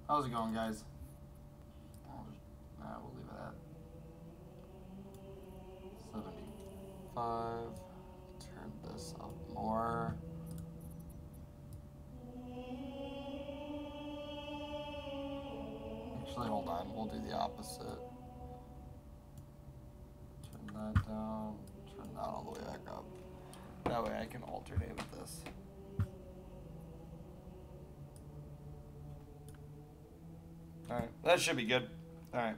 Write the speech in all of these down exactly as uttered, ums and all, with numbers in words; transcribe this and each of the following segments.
How's it going, guys? I'll just, nah, we'll leave it at seventy-five. Turn this up more. Actually, hold on. We'll do the opposite. Turn that down. Turn that all the way back up. That way I can alternate with this. Alright, that should be good. Alright.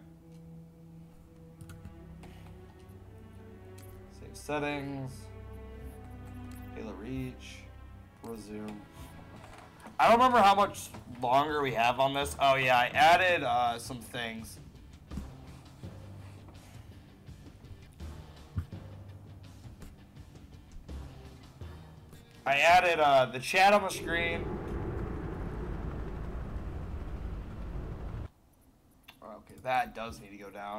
Save settings. Halo Reach. Resume. I don't remember how much longer we have on this. Oh yeah, I added uh, some things. I added uh, the chat on the screen. Okay, that does need to go down.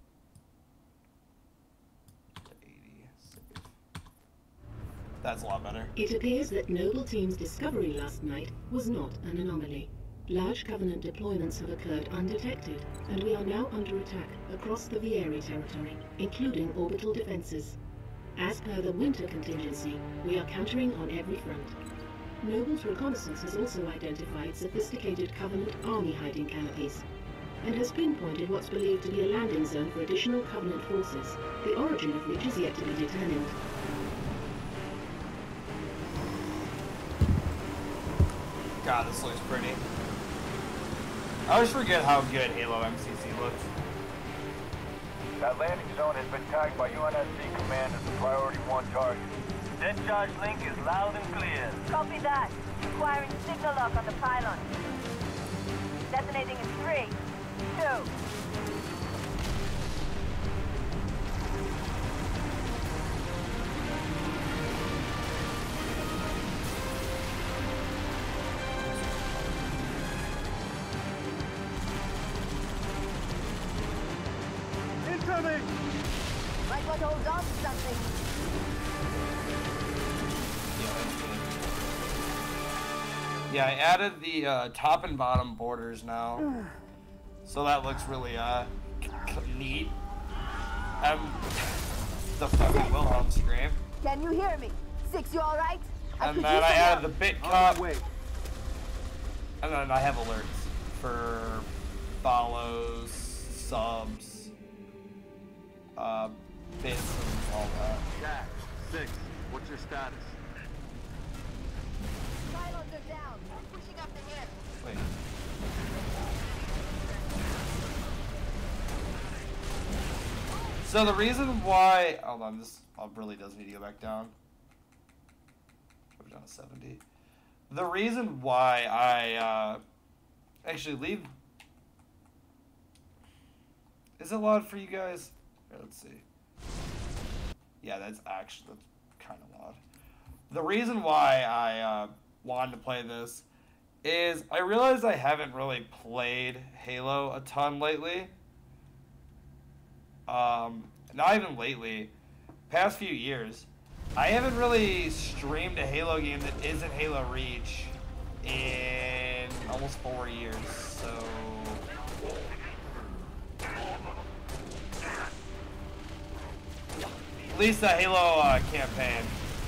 To eighty. Save. That's a lot better. It appears that Noble Team's discovery last night was not an anomaly. Large Covenant deployments have occurred undetected, and we are now under attack across the Vieri territory, including orbital defenses. As per the winter contingency, we are countering on every front. Noble's reconnaissance has also identified sophisticated Covenant army hiding canopies, and has pinpointed what's believed to be a landing zone for additional Covenant forces, the origin of which is yet to be determined. God, this looks pretty. I always forget how good Halo M C C looks. That landing zone has been tagged by U N S C Command as a priority one target. Discharge link is loud and clear. Copy that. Requiring signal lock on the pylon. Detonating in three, two. Incoming! Might want to hold on to something. Yeah, I added the uh, top and bottom borders now, so that looks really uh, neat. Um, the fucking Wilhelm scream. Can you hear me? Six, you all right? And then I added the bit cup. And then I have alerts for follows, subs, uh, bits, and all that. Jack, six, what's your status? Pylons are down. Pushing up the hill. Wait. So the reason why, hold on, this really does need to go back down. Put it down to seventy. The reason why I uh, actually leave. Is it loud for you guys? Here, let's see. Yeah, that's actually that's kind of loud. The reason why I uh, wanted to play this is I realized I haven't really played Halo a ton lately. Um, not even lately. Past few years. I haven't really streamed a Halo game that isn't Halo Reach in almost four years, so... At least the Halo uh, campaign.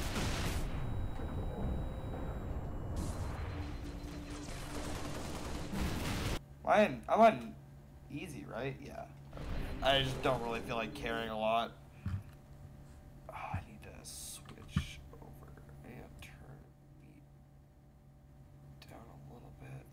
I'm I'm on easy, right? Yeah. I just don't really feel like carrying a lot. Oh, I need to switch over and turn beat down a little bit.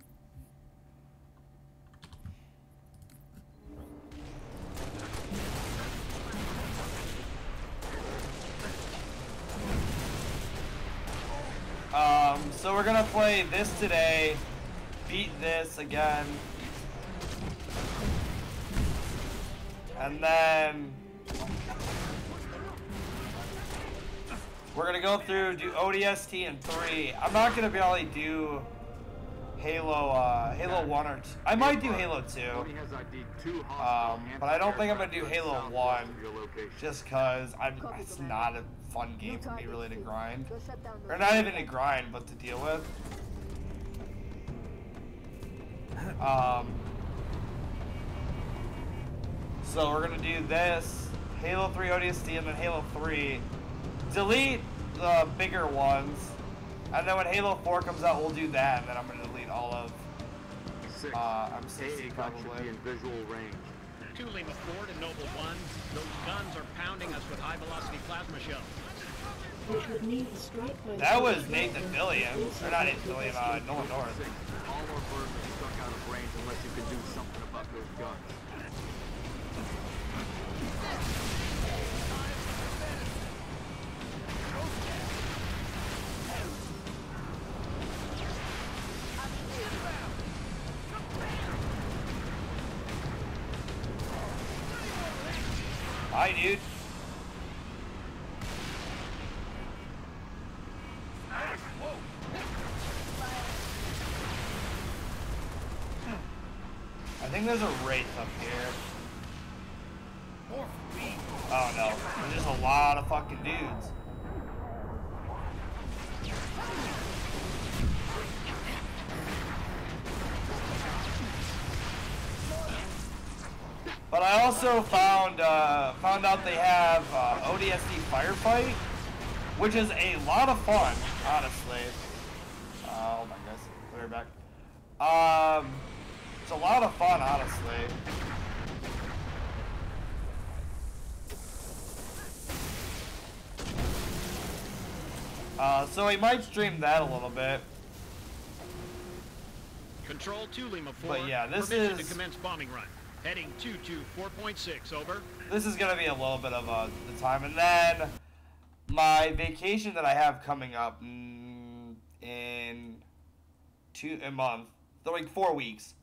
Um, so we're gonna play this today, beat this again, and then we're gonna go through, do O D S T in three. I'm not gonna be able to do Halo, uh, Halo one or two. I might do Halo two, um, but I don't think I'm gonna do Halo one, just cause I'm, it's not a fun game for me really to grind, or not even to grind, but to deal with. Um, so we're gonna do this, Halo three O D S T, and then Halo three. Delete the bigger ones, and then when Halo four comes out, we'll do that, and then I'm gonna delete all of uh, M sixty probably. In visual range. Two Lima Ford and Noble One. Those guns are pounding us with high-velocity plasma shells. Which would mean a strike by That was Nathan Fillion, or not Nathan Fillion, uh, Nolan North. All our birds are stuck out of range unless you can do something about those guns. Hi, dude. I think there's a Wraith up here. Oh no, there's just a lot of fucking dudes. But I also found uh, found out they have uh, O D S T Firefight, which is a lot of fun, honestly. Uh, hold on, guys. Put her back. Um, it's a lot of fun, honestly. Uh, so we might stream that a little bit. Control two Lima Four. But yeah, this Permission is to commence bombing run. Heading two two four point six, over. This is gonna be a little bit of uh, the time, and then my vacation that I have coming up mm, in two a month, so like four weeks.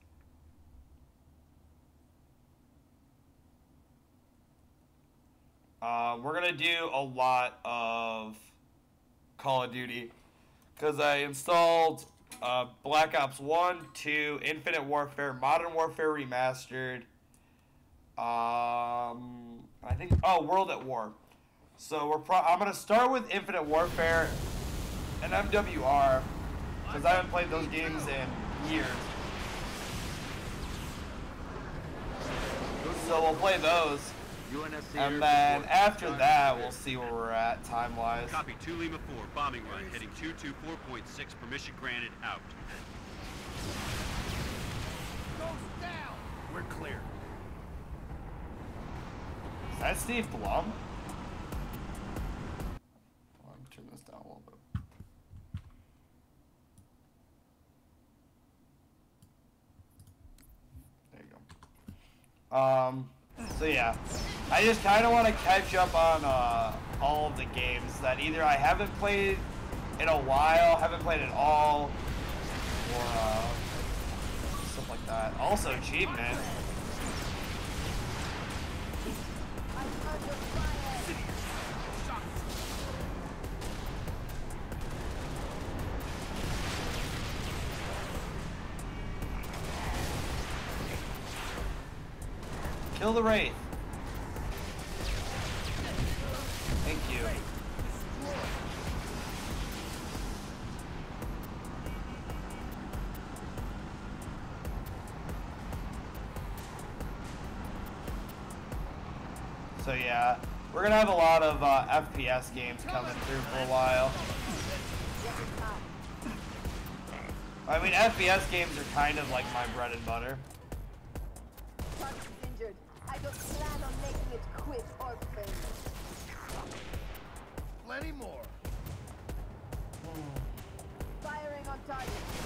Uh, we're gonna do a lot of Call of Duty because I installed uh, Black Ops one, two, Infinite Warfare, Modern Warfare Remastered. Um, I think, oh, World at War. So we're pro I'm gonna start with Infinite Warfare and M W R because I haven't played those games in years. So we'll play those, and then after that we'll see where we're at time wise. Copy two Lima Four, bombing run, heading two two four point six, permission granted, out. Down. We're clear. Is that Steve Blum? Let me turn this down a little bit. There you go. Um, so yeah, I just kind of want to catch up on uh, all of the games that either I haven't played in a while, haven't played at all, or uh, stuff like that. Also, achievement. Kill the Wraith. Thank you. So yeah, we're gonna have a lot of uh, F P S games coming through for a while. I mean, F P S games are kind of like my bread and butter. Injured. I don't plan on making it quit or fail. Plenty more. Firing on target.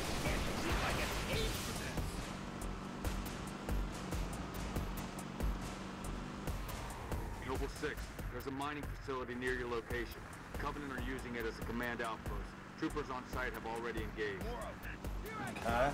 Noble six, there's a mining facility near your location. Covenant are using it as a command outpost. Troopers on site have already engaged. Okay.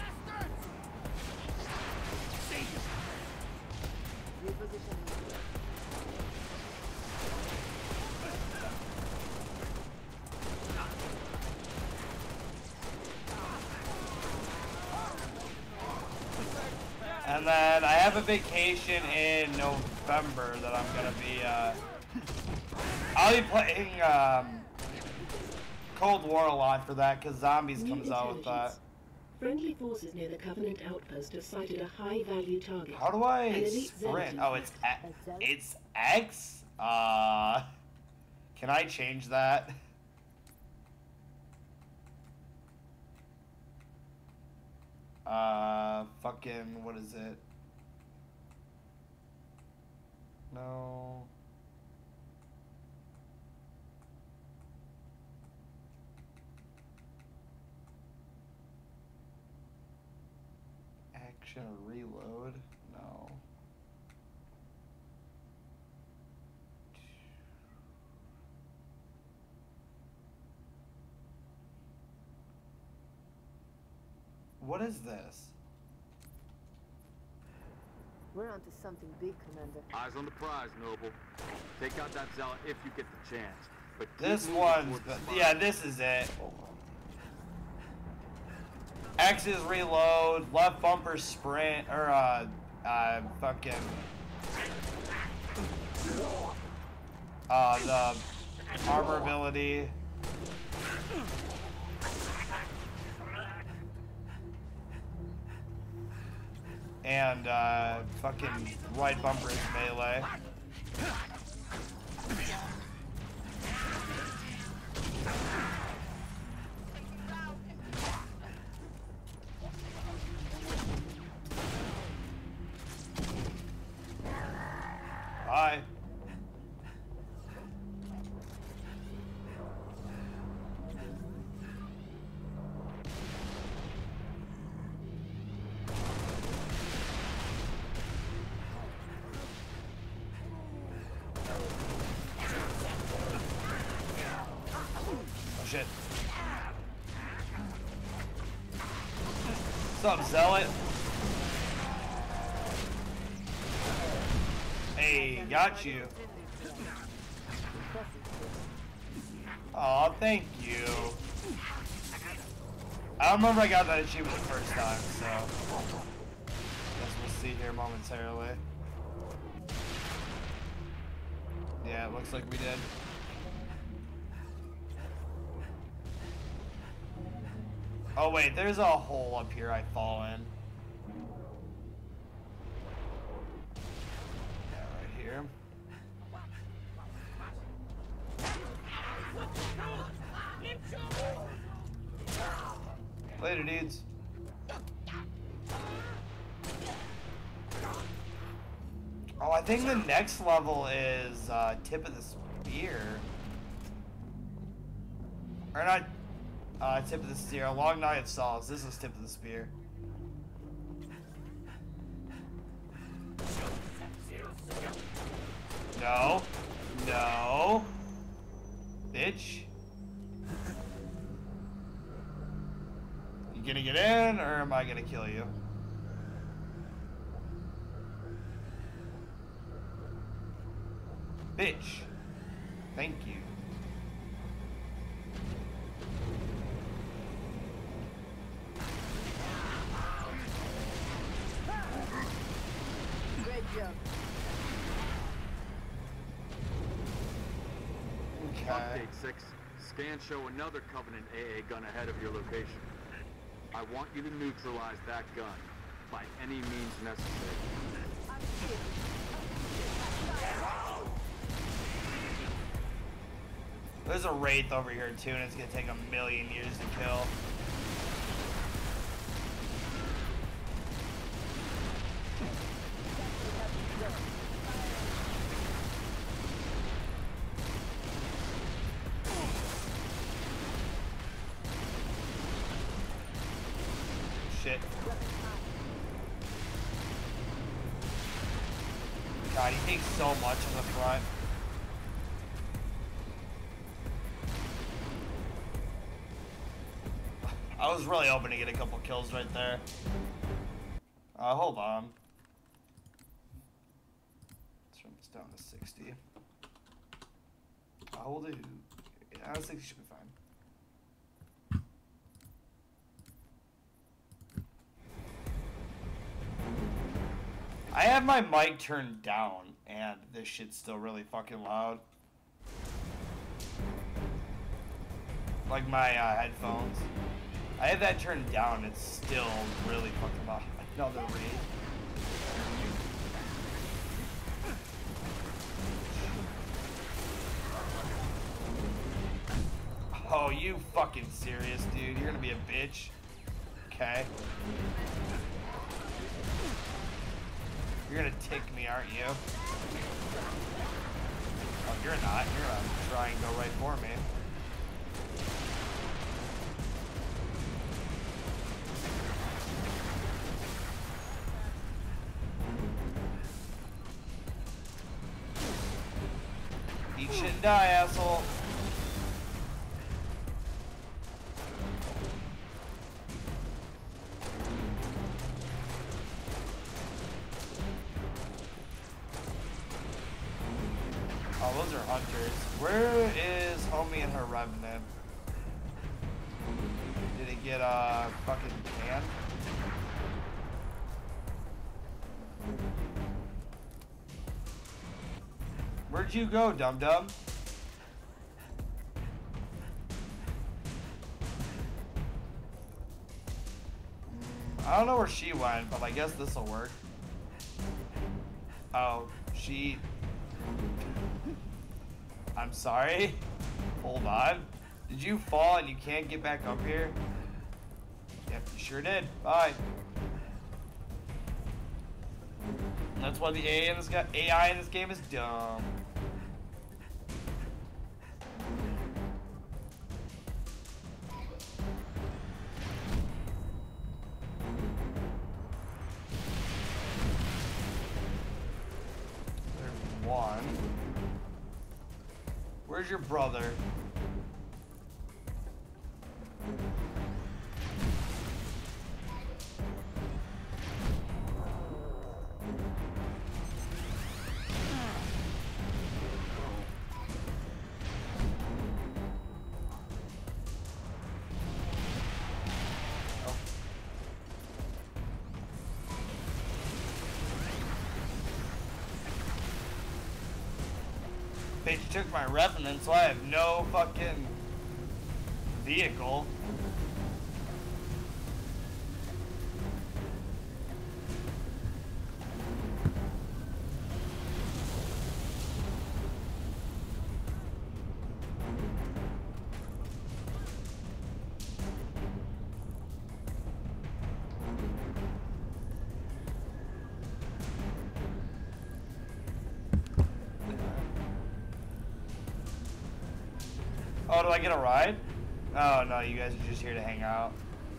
And then I have a vacation in November that I'm gonna be, uh, I'll be playing, um, Cold War a lot for that, because Zombies comes out with that. Friendly forces near the Covenant outpost have sighted a high-value target. How do I An elite sprint? zealot, Oh, in it's fact. a it's X. Uh, can I change that? Uh, fucking what is it? No. Action or reload? No. What is this? We're onto something big, Commander. Eyes on the prize, Noble. Take out that zealot if you get the chance. But keep This moving one's, towards the the, spot. yeah, this is it. X is reload, left bumper sprint, or uh, uh, fucking, uh, the armor ability. And, uh, fucking right bumper is melee. Bye. Oh shit. What's up, Zealot? Hey, got you. Aw, thank you. I don't remember I got that achievement the first time, so guess we'll see here momentarily. Yeah, it looks like we did. Oh wait, there's a hole up here I fall in. Yeah, right here. Later, dudes. Oh, I think the next level is uh, tip of the spear. Or not uh, tip of the spear, long night of solace. This is tip of the spear. No. No. Bitch. You gonna get in, or am I gonna kill you? Bitch. Thank you. Great job. Okay. Update six. Scans show another Covenant A A gun ahead of your location. I want you to neutralize that gun by any means necessary. There's a Wraith over here too, and it's gonna take a million years to kill. Shit. God, he takes so much in the front. I was really hoping to get a couple kills right there. Uh, hold on. Let's turn this down to sixty. I will do. Yeah, sixty should be fine. I have my mic turned down, and this shit's still really fucking loud. Like my uh, headphones. I have that turned down. It's still really fucking loud. Another raid. Oh, you fucking serious, dude? You're gonna be a bitch. Okay. You're gonna tick me, aren't you? Oh, you're not. You're gonna try and go right for me. Eat shit and die, asshole. Oh, those are hunters. Where is Homie and her Revenant? Did it get uh fucking canned? Where'd you go, dum dum? I don't know where she went, but I guess this'll work. Oh, she. I'm sorry. Hold on. Did you fall and you can't get back up here? Yep, you sure did. Bye. That's why the A I in this guy, A I in this game is dumb. There's one. Where's your brother? Bitch took my Revenant, so I have no fucking vehicle. Oh, do I get a ride? Oh, no, you guys are just here to hang out.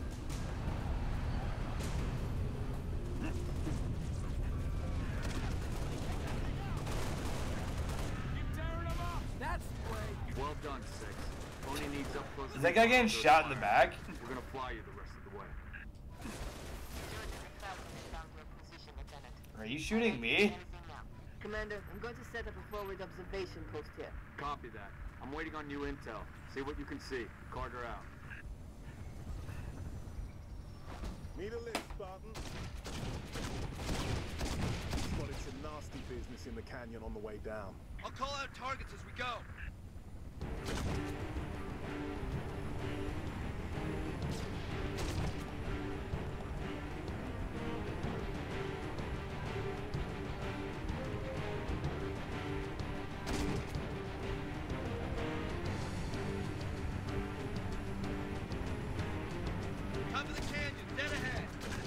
That's the way. Well done, Six. Only needs up close. Is that guy getting shot in the back? We're gonna fly you the rest of the way. Are you shooting me? Commander, I'm going to set up a forward observation post here. Copy that. I'm waiting on new intel. See what you can see. Carter out. Need a lift, Spartan? Spotted some nasty business in the canyon on the way down. I'll call out targets as we go. Top of the canyon, dead ahead.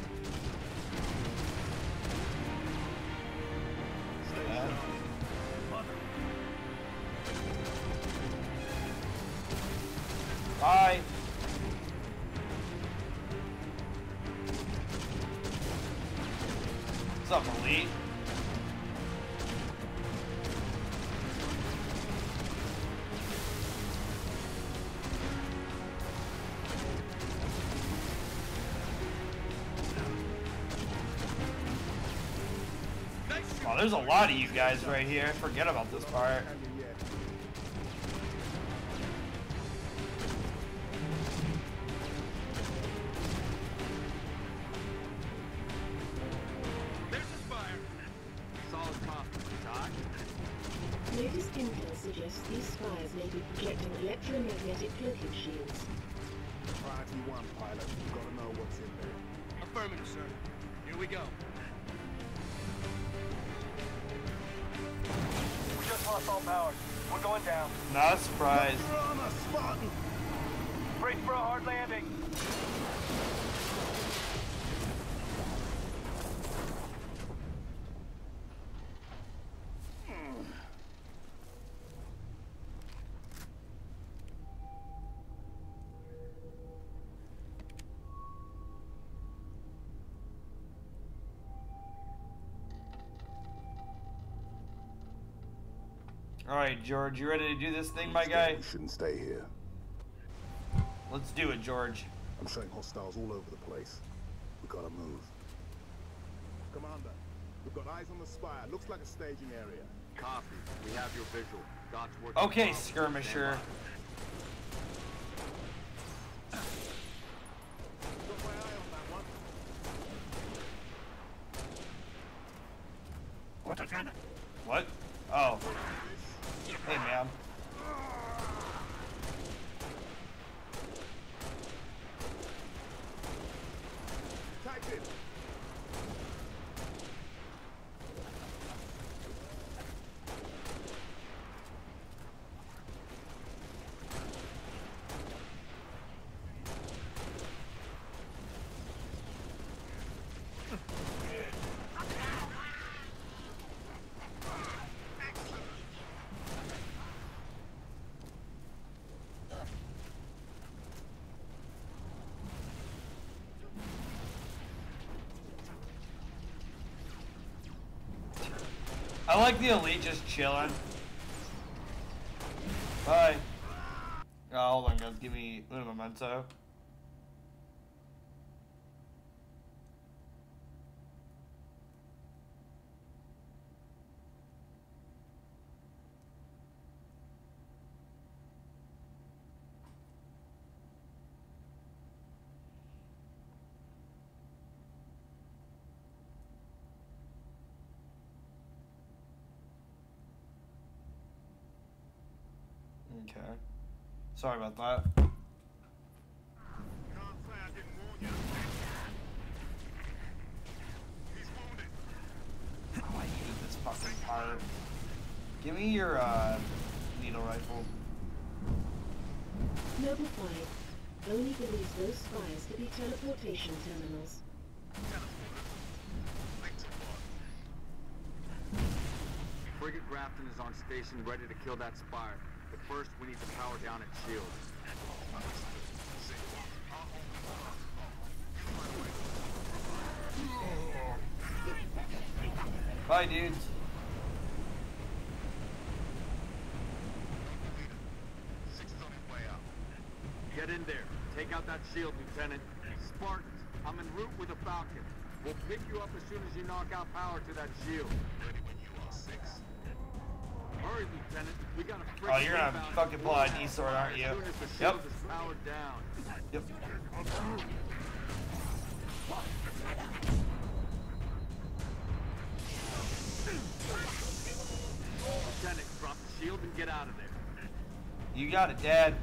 Bye. What's up, Elite? Wow, there's a lot of you guys right here. Forget about this part. Latest intel suggests these spires may be projecting electromagnetic cloaking shields. Prior to T one, pilot. You've got to know what's in there. Affirmative, sir. Here we go. We just lost all power. We're going down. Not a surprise. You're on us, Spartan! Brace for a hard landing. All right, George, you ready to do this thing, my guy? We shouldn't stay here. Let's do it, George. I'm showing hostiles all over the place. We gotta move. Commander, we've got eyes on the spire. Looks like a staging area. Copy. We have your visual. God's working. Okay, well. skirmisher. Got my eye on that one. What? Oh. Hey, man. Tagged it. I like the elite just chilling. Bye. Oh, hold on, guys. Give me un momento. Okay. Sorry about that. Can't say I didn't warn you. He's wounded. Oh, I hate this fucking part. Give me your uh, needle rifle. Noble five only believes those spires to be teleportation terminals. Frigate Grafton is on station, ready to kill that spire. But first, we need to power down its shield. Bye, dudes. Get in there. Take out that shield, Lieutenant. Spartans, I'm en route with a Falcon. We'll pick you up as soon as you knock out power to that shield. Ready when you are, six. Hurry, Lieutenant. We got a frigate. Oh, you're gonna fucking pull out an E-sword, aren't you? As soon as the Yep. shield is powered down. Yep. Lieutenant, drop the shield and get out of there. You got it, Dad.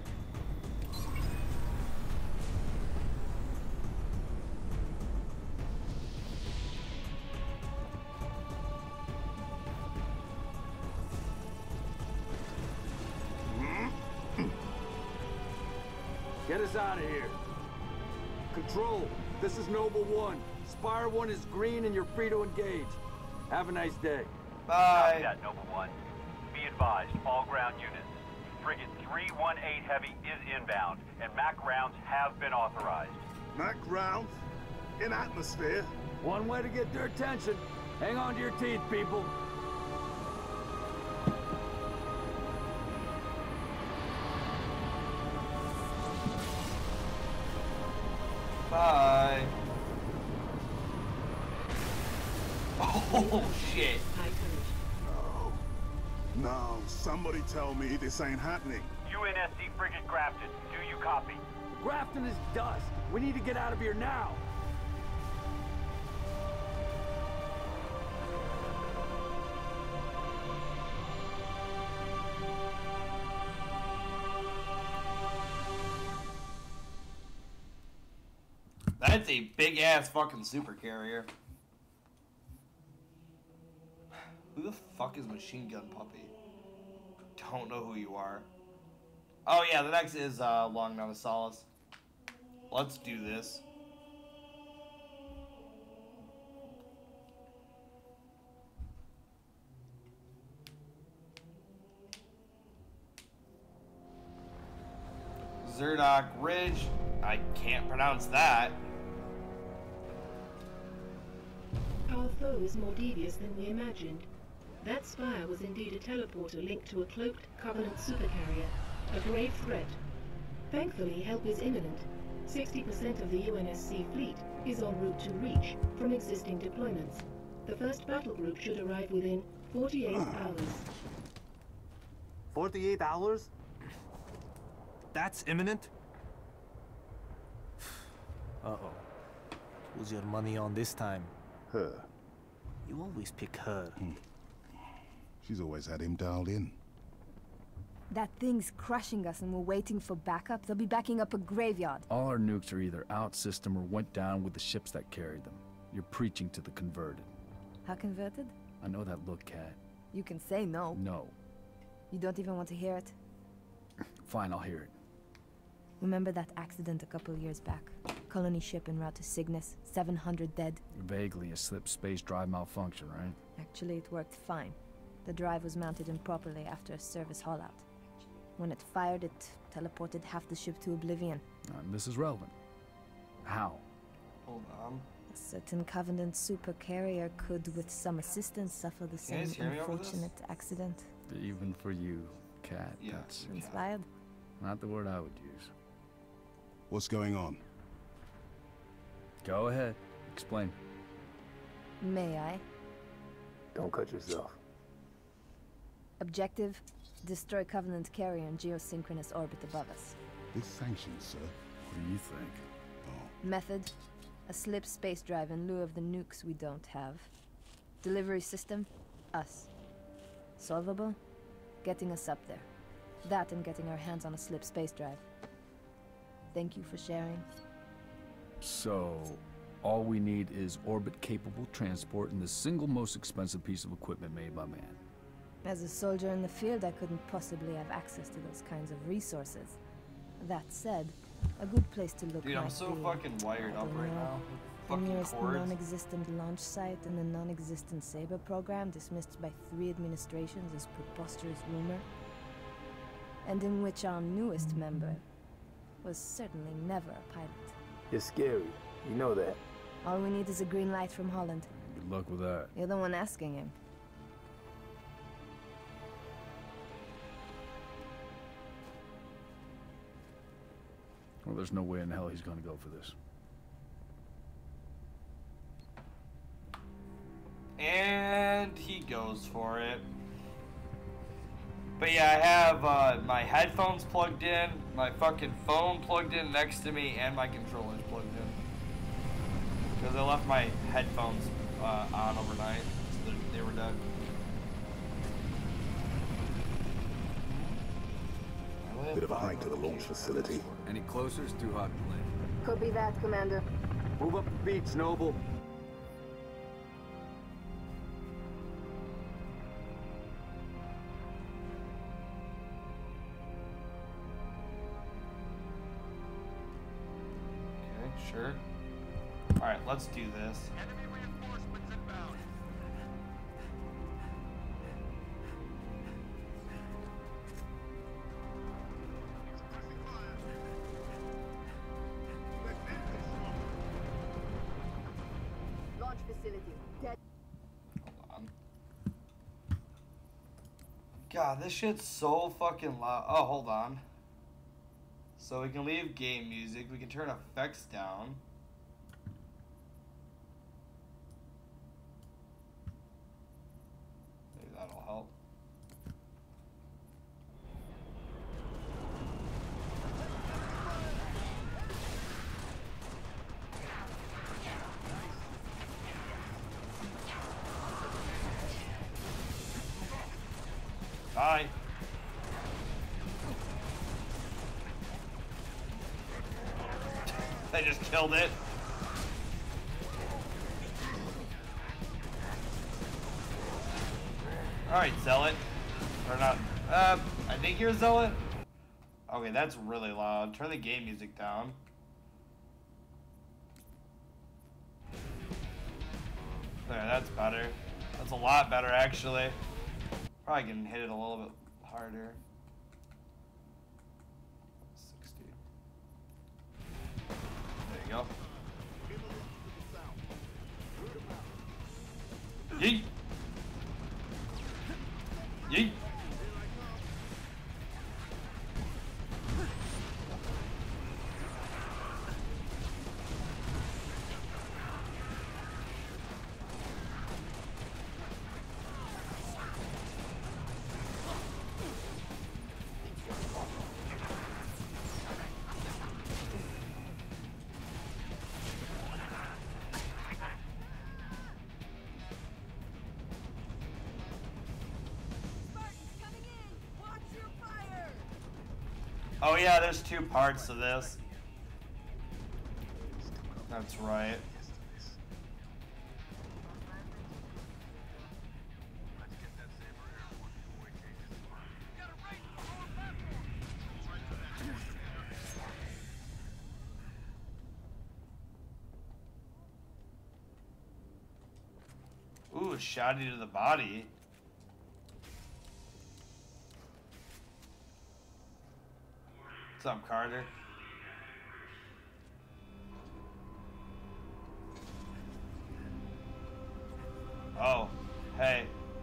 Get us out of here. Control, this is Noble One. Spire One is green and you're free to engage. Have a nice day. Bye. Copy that, Noble One. Be advised, all ground units. Frigate three one eight Heavy is inbound, and M A C rounds have been authorized. Mac rounds? In atmosphere? One way to get their attention. Hang on to your teeth, people. Bye. Oh, shit. High courage. No. No, somebody tell me this ain't happening. U N S C Frigate Grafton, do you copy? Grafton is dust. We need to get out of here now. That's a big ass fucking super carrier. Who the fuck is Machine Gun Puppy? Don't know who you are. Oh yeah, the next is uh, Long None of Solace. Let's do this. Zerdok Ridge. I can't pronounce that. Our foe is more devious than we imagined. That spire was indeed a teleporter linked to a cloaked Covenant supercarrier, a grave threat. Thankfully, help is imminent. sixty percent of the U N S C fleet is en route to Reach from existing deployments. The first battle group should arrive within forty-eight hours. forty-eight hours? That's imminent? Uh-oh. Who's your money on this time? Her. You always pick her. Hmm. She's always had him dialed in. That thing's crushing us and we're waiting for backup. They'll be backing up a graveyard. All our nukes are either out system or went down with the ships that carried them. You're preaching to the converted. How converted? I know that look, Cat. You can say no. No. You don't even want to hear it? Fine, I'll hear it. Remember that accident a couple years back? Colony ship en route to Cygnus, seven hundred dead. Vaguely a slip space drive malfunction, right? Actually, it worked fine. The drive was mounted improperly after a service haul-out. When it fired, it teleported half the ship to oblivion. Um, this is relevant. How? Hold on. A certain Covenant supercarrier could, with some assistance, suffer the same unfortunate accident. Even for you, Cat. Yeah, That's inspired. Not the word I would use. What's going on? Go ahead. Explain. May I? Don't cut yourself. Objective: destroy Covenant carrier in geosynchronous orbit above us. It's sanctioned, sir. What do you think? Oh. Method: a slip space drive in lieu of the nukes we don't have. Delivery system: us. Solvable? Getting us up there. That and getting our hands on a slip space drive. Thank you for sharing. So, all we need is orbit-capable transport and the single most expensive piece of equipment made by man. As a soldier in the field, I couldn't possibly have access to those kinds of resources. That said, a good place to look Dude, might I'm so be, fucking wired I up don't right know, now. the Fucking nearest cords. non-existent launch site in the non-existent Saber program, dismissed by three administrations as preposterous rumor, and in which our newest member was certainly never a pilot. You're scary. You know that. All we need is a green light from Holland. Good luck with that. You're the one asking him. Well, there's no way in hell he's gonna go for this. And he goes for it. But yeah, I have uh, my headphones plugged in, my fucking phone plugged in next to me, and my controllers plugged in. Because I left my headphones uh, on overnight, so they were dead. Bit of a hike to the launch facility. Any closer, it's too hot to land. Copy that, Commander. Move up the beach, Noble. Okay, sure. Alright, let's do this. Enemy reinforcements inbound. Launch facility. Dead. Hold on. God, this shit's so fucking loud. Oh, hold on. So we can leave game music. We can turn effects down. Maybe that'll help. Bye. They just killed it. Alright, Zealot. Or not. Uh, I think you're a Zealot. Okay, that's really loud. Turn the game music down. There, that's better. That's a lot better, actually. Probably can hit it a little bit harder. sixty. There you go. Yeet! Yeet! Oh yeah, there's two parts to this. That's right. Ooh, shotty to the body. What's up, Carter? Oh, hey.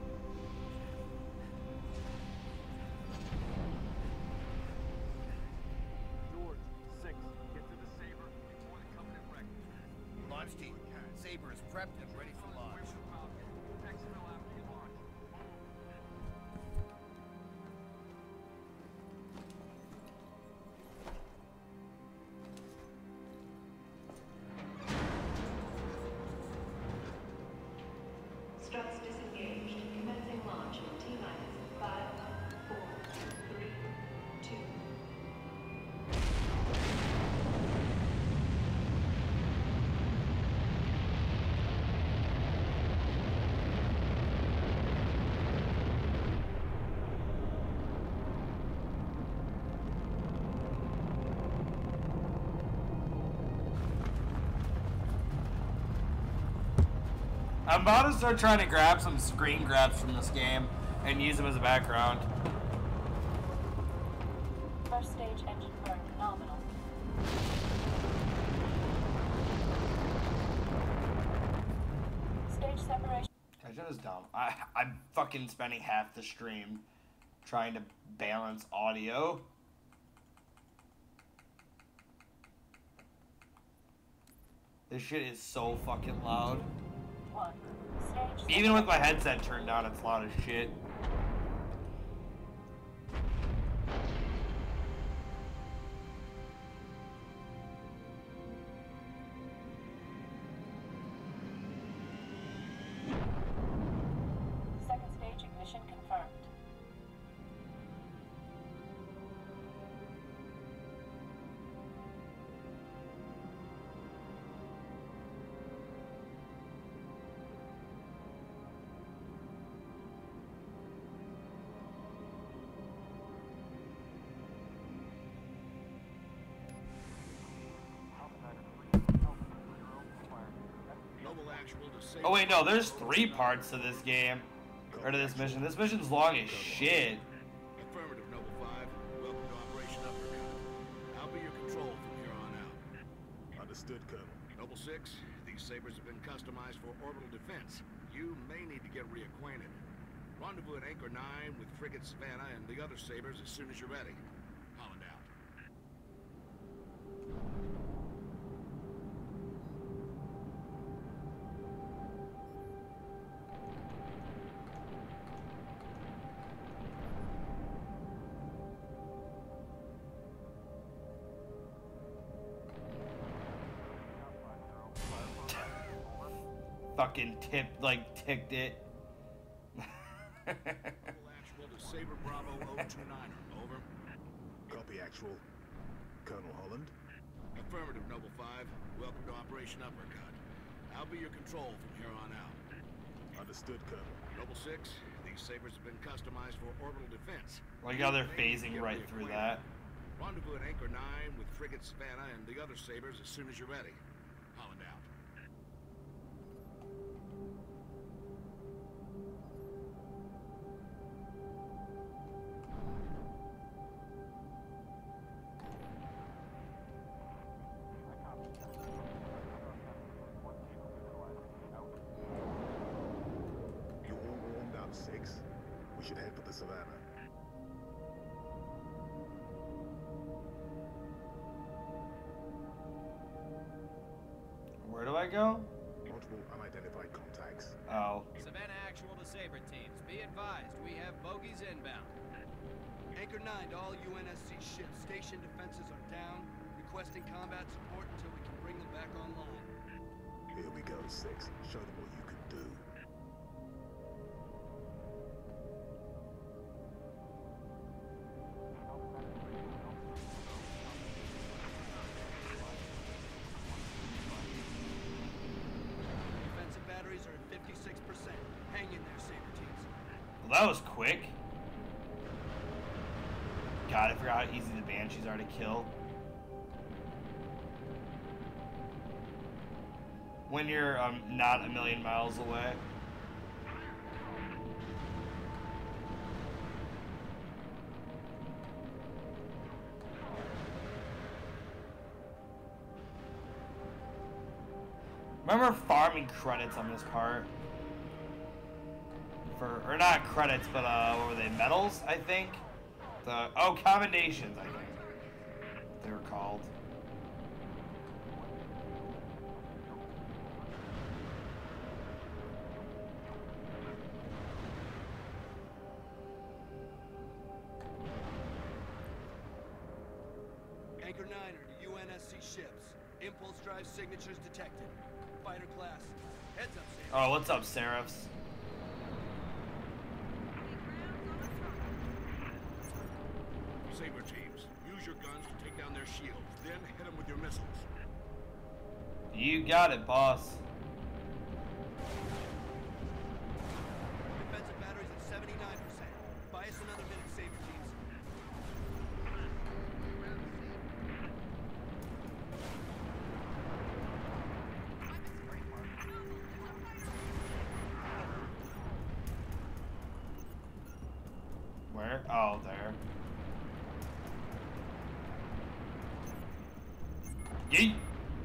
George, six, get to the Saber before the Covenant wreck. Launch team, Saber is prepped and ready for launch. Exfil after you launch. Struts disengaged. Commencing launch in T minus five, four, three, two. I'm about to start trying to grab some screen grabs from this game and use them as a background. First stage engine burn nominal. Stage separation. I shut this down. I, I'm fucking spending half the stream trying to balance audio. This shit is so fucking loud. One. Stage Even with my headset turned down, it's loud as shit. Second stage ignition confirmed. Oh wait, no, there's three parts to this game. Or to this mission. This mission's long as shit. Affirmative, Noble five. Welcome to Operation Uppercut. I'll be your control from here on out. Understood, Colonel. Noble six, these Sabres have been customized for orbital defense. You may need to get reacquainted. Rendezvous at Anchor nine with Frigate Savannah and the other Sabres as soon as you're ready. Holland out. Fucking tip, like, ticked it. Actual to Sabre Bravo oh two niner, over. Copy, actual. Colonel Holland? Affirmative, Noble five. Welcome to Operation Uppercut. I'll be your control from here on out. Understood, Colonel. Noble six, these These Sabres have been customized for orbital defense. Like how they're phasing right through that. Rendezvous at Anchor nine with frigate Savannah and the other Sabres as soon as you're ready. Holland out. You all warmed up, Six? We should head for the Savannah. Where do I go? Multiple unidentified contacts. Oh. Savannah actual to Sabre teams. Be advised, we have bogeys inbound. Anchor nine to all U N S C ships. Station defenses are down. Requesting combat support until we can bring them back online. Here we go, Six. Show them what you can do. Defensive batteries are at fifty-six percent. Hang in there, Sabre teams. Well, that was quick. God, I forgot how easy the Banshees are to kill. When you're um, not a million miles away. Remember farming credits on this part? For, or not credits, but uh, what were they? Medals, I think? The, oh, commendations, I think they were called. Anchor nine are to U N S C ships. Impulse drive signatures detected. Fighter class. Heads up, Sabre. Oh, what's up, Seraphs? Sabre teams, use your guns to take down their shields, then hit them with your missiles. You got it, boss. Defensive batteries at seventy-nine percent. Buy us another minute, Sabre teams. Where? Oh, there. Yeet!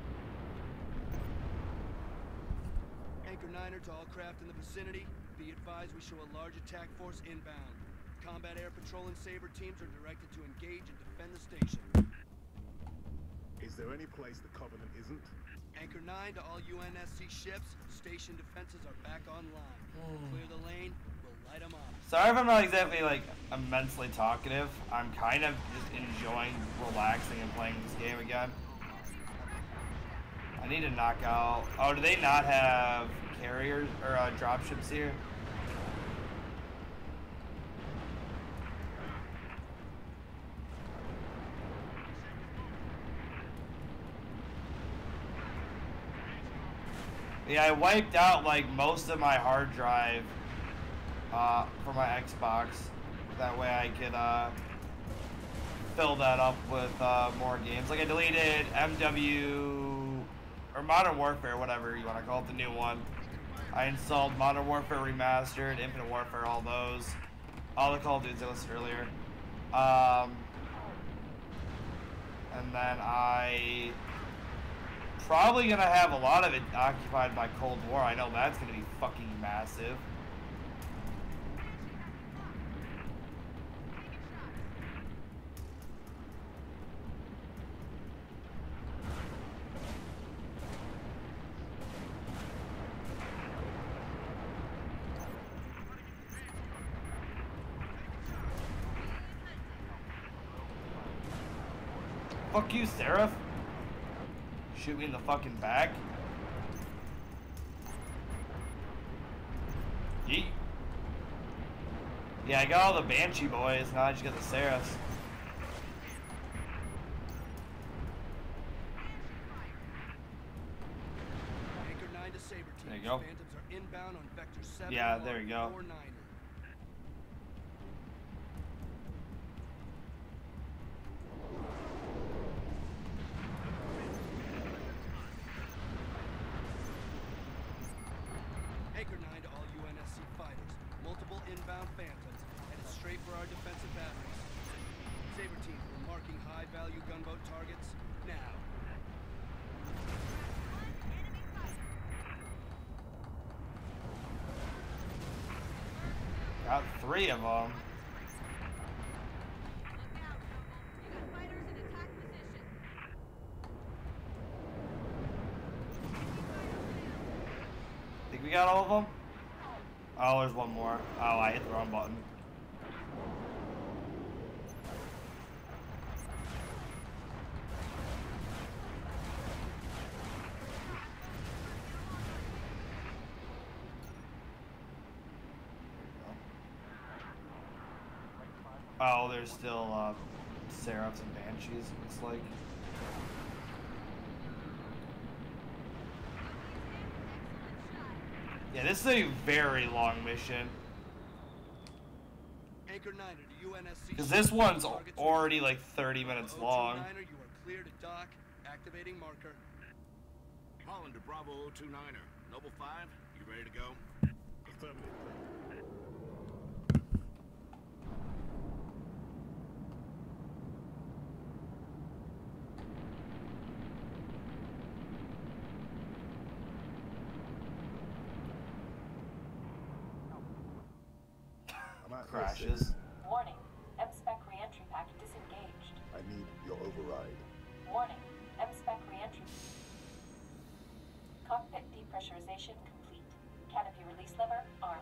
Anchor niner to all craft in the vicinity. Be advised we show a large attack force inbound. Combat air patrol and Sabre teams are directed to engage and defend the station. Is there any place the Covenant isn't? Anchor nine to all U N S C ships. Station defenses are back online. Clear the lane. We'll light them up. Sorry if I'm not exactly, like, immensely talkative. I'm kind of just enjoying relaxing and playing this game again. I need to knock out... Oh, do they not have carriers or uh, dropships here? Yeah, I wiped out, like, most of my hard drive uh, for my Xbox. That way I could uh, fill that up with uh, more games. Like, I deleted M W... or Modern Warfare, whatever you want to call it, the new one. I installed Modern Warfare Remastered, Infinite Warfare, all those. All the Call of Duties I listed earlier. Um, and then I... probably gonna have a lot of it occupied by Cold War. I know that's gonna be fucking massive. Fuck you, Seraph. Shoot me in the fucking back. Yeet. Yeah, I got all the Banshee boys. Now I just got the Seraphs. Anchor nine to Sabre team. There you go. Phantoms are inbound on Vector seven. Yeah, there you go. inbound Phantoms, headed straight for our defensive batteries. Saber teams, we're marking high-value gunboat targets now. Got three of them. Think we got all of them? Oh, there's one more. Oh, I hit the wrong button. Oh, there's still uh, Seraphs and Banshees, it looks like. Yeah, this is a very long mission. Anchor Niner to U N S C. Because this one's already like thirty minutes long. Niner, you are clear to dock. Activating marker. Holland to Bravo oh two niner. Noble five, you ready to go? Affirmative. Crashes. Warning. M-Spec re-entry pack disengaged. I need your override. Warning. M-Spec re-entry. Cockpit depressurization complete. Canopy release lever armed.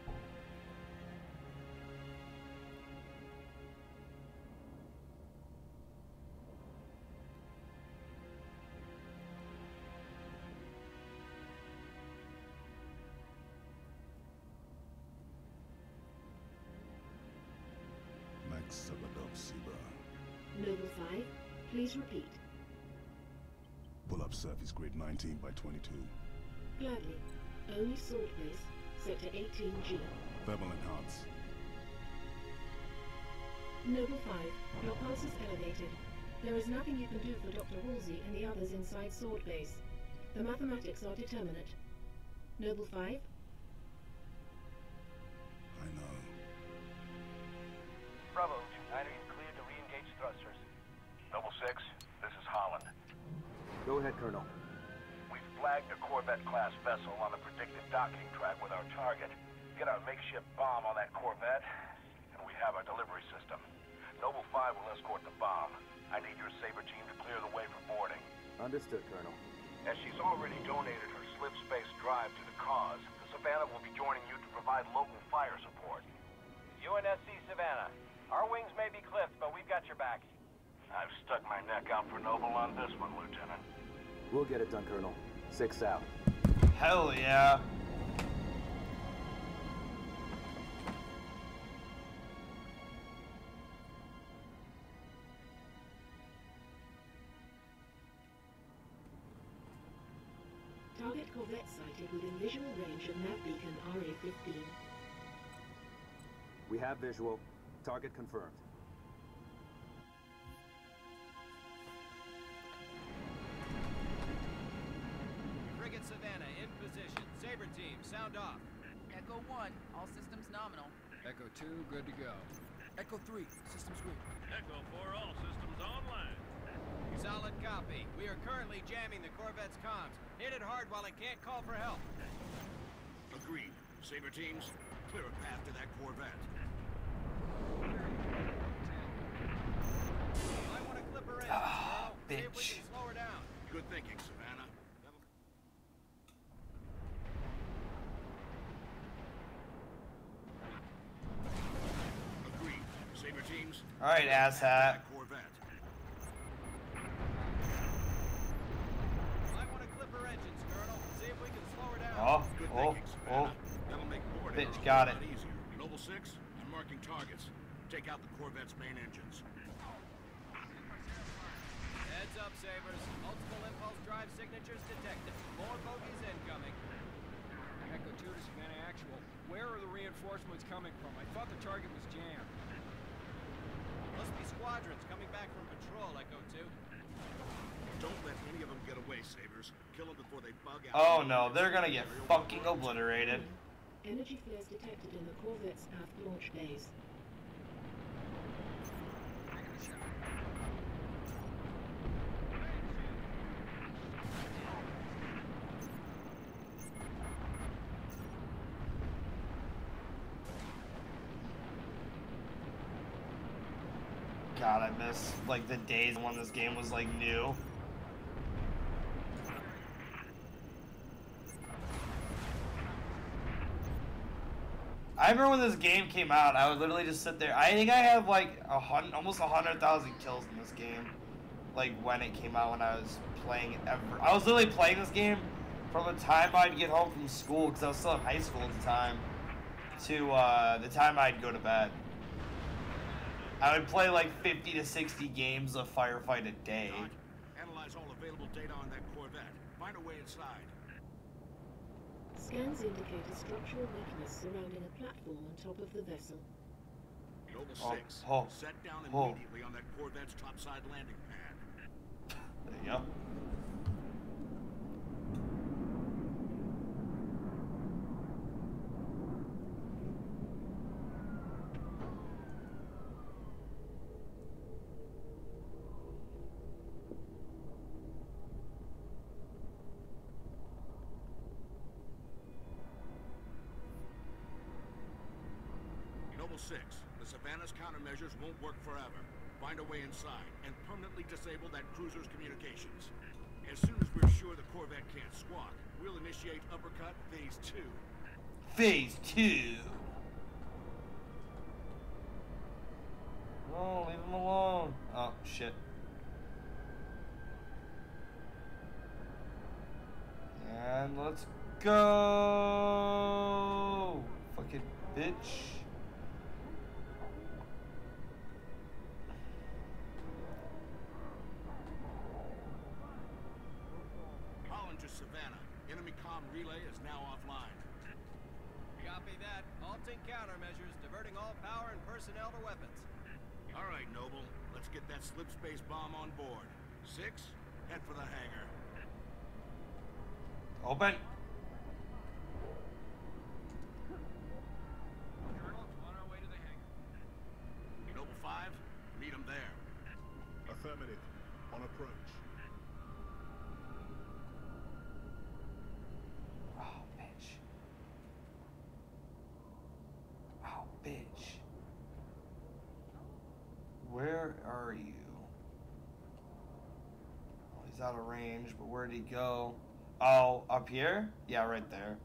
Noble five, please repeat. Pull up surface grid nineteen by twenty-two. Gladly. Only Salt Base, Sector eighteen G. Thermal enhance. Noble five, your pulse is elevated. There is nothing you can do for Doctor Halsey and the others inside Sword Base. The mathematics are determinate. Noble five? I know. Bravo two niner, you're cleared to re-engage thrusters. Noble six, this is Holland. Go ahead, Colonel. We've flagged a Corvette-class vessel on the predicted docking track with our target. Get our makeshift bomb on that Corvette, and we have our delivery system. Noble five will escort the bomb. I need your Saber team to clear the way for boarding. Understood, Colonel. As she's already donated her slip space drive to the cause, the Savannah will be joining you to provide local fire support. U N S C Savannah. Our wings may be clipped, but we've got your back. I've stuck my neck out for Noble on this one, Lieutenant. We'll get it done, Colonel. Six out. Hell yeah. Target Corvette sighted within visual range of nav beacon R A fifteen. We have visual. Target confirmed. Frigate Savannah in position. Saber team, sound off. Echo one, all systems nominal. Echo two, good to go. Echo three, systems green. Echo four, all systems online. Solid copy. We are currently jamming the Corvette's comms. Hit it hard while it can't call for help. Agreed. Saber teams, clear a path to that Corvette. I want to clip her in. Ah, See if we bitch. can slow her down. Good thinking, Savannah. Agreed. Saber teams. All right, asshat. Corvette. I want to clip her engines, Colonel. See if we can slow her down. Oh, Good oh, thinking, oh. Savannah. That'll make boarding Bitch, a got it. lot easier. Noble six, I'm marking targets. Take out the Corvette's main engines. Heads up, Sabers. Multiple impulse drive signatures detected. More bogies incoming. Echo two to Savannah Actual. Where are the reinforcements coming from? I thought the target was jammed. Must be squadrons coming back from patrol, Echo two. Don't let any of them get away, Sabers. Kill them before they bug out. Oh no, they're gonna get fucking obliterated. Energy flares detected in the Corvette's aft launch bays. God, I miss like the days when this game was like new. I remember when this game came out, I would literally just sit there. I think I have like a hundred, almost a hundred thousand kills in this game. Like when it came out, when I was playing it ever. I was literally playing this game from the time I'd get home from school, because I was still in high school at the time, to uh, the time I'd go to bed. I would play like fifty to sixty games of Firefight a day. Analyze all available data on that Corvette. Find a way inside. Scans indicate a structural weakness surrounding a platform on top of the vessel. Noble Oh, six. oh, Set down oh. immediately on that Corvette's topside landing pad. There you go. Noble six. The Savannah's countermeasures won't work forever. Find a way inside and permanently disable that cruiser's communications. As soon as we're sure the Corvette can't squawk, we'll initiate uppercut phase two. Phase two. Oh, leave him alone. Oh, shit. And let's go. Fucking bitch. To Savannah. Enemy comm relay is now offline. Copy that. Halting countermeasures, diverting all power and personnel to weapons. All right, Noble. Let's get that slip space bomb on board. Six, head for the hangar. Open. Colonel, on our way to the hangar. Noble five, meet him there. Affirmative. On approach. Bitch. Where are you? Well, he's out of range, but where'd he go? Oh, up here? Yeah, right there.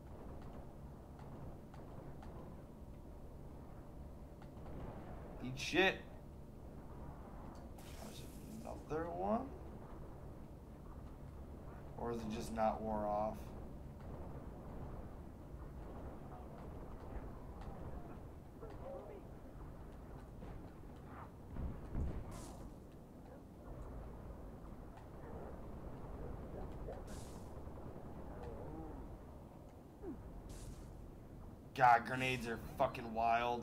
Eat shit. There's another one? Or is it just not wore off? God, grenades are fucking wild.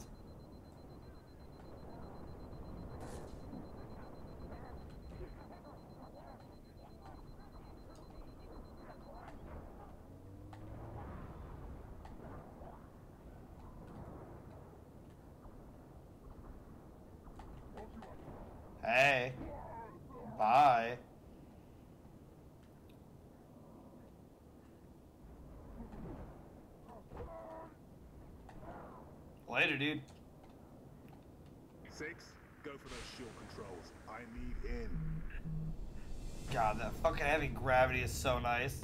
Hey. Bye. Later, dude. Six, go for those shield controls. I need in. God, that fucking heavy gravity is so nice.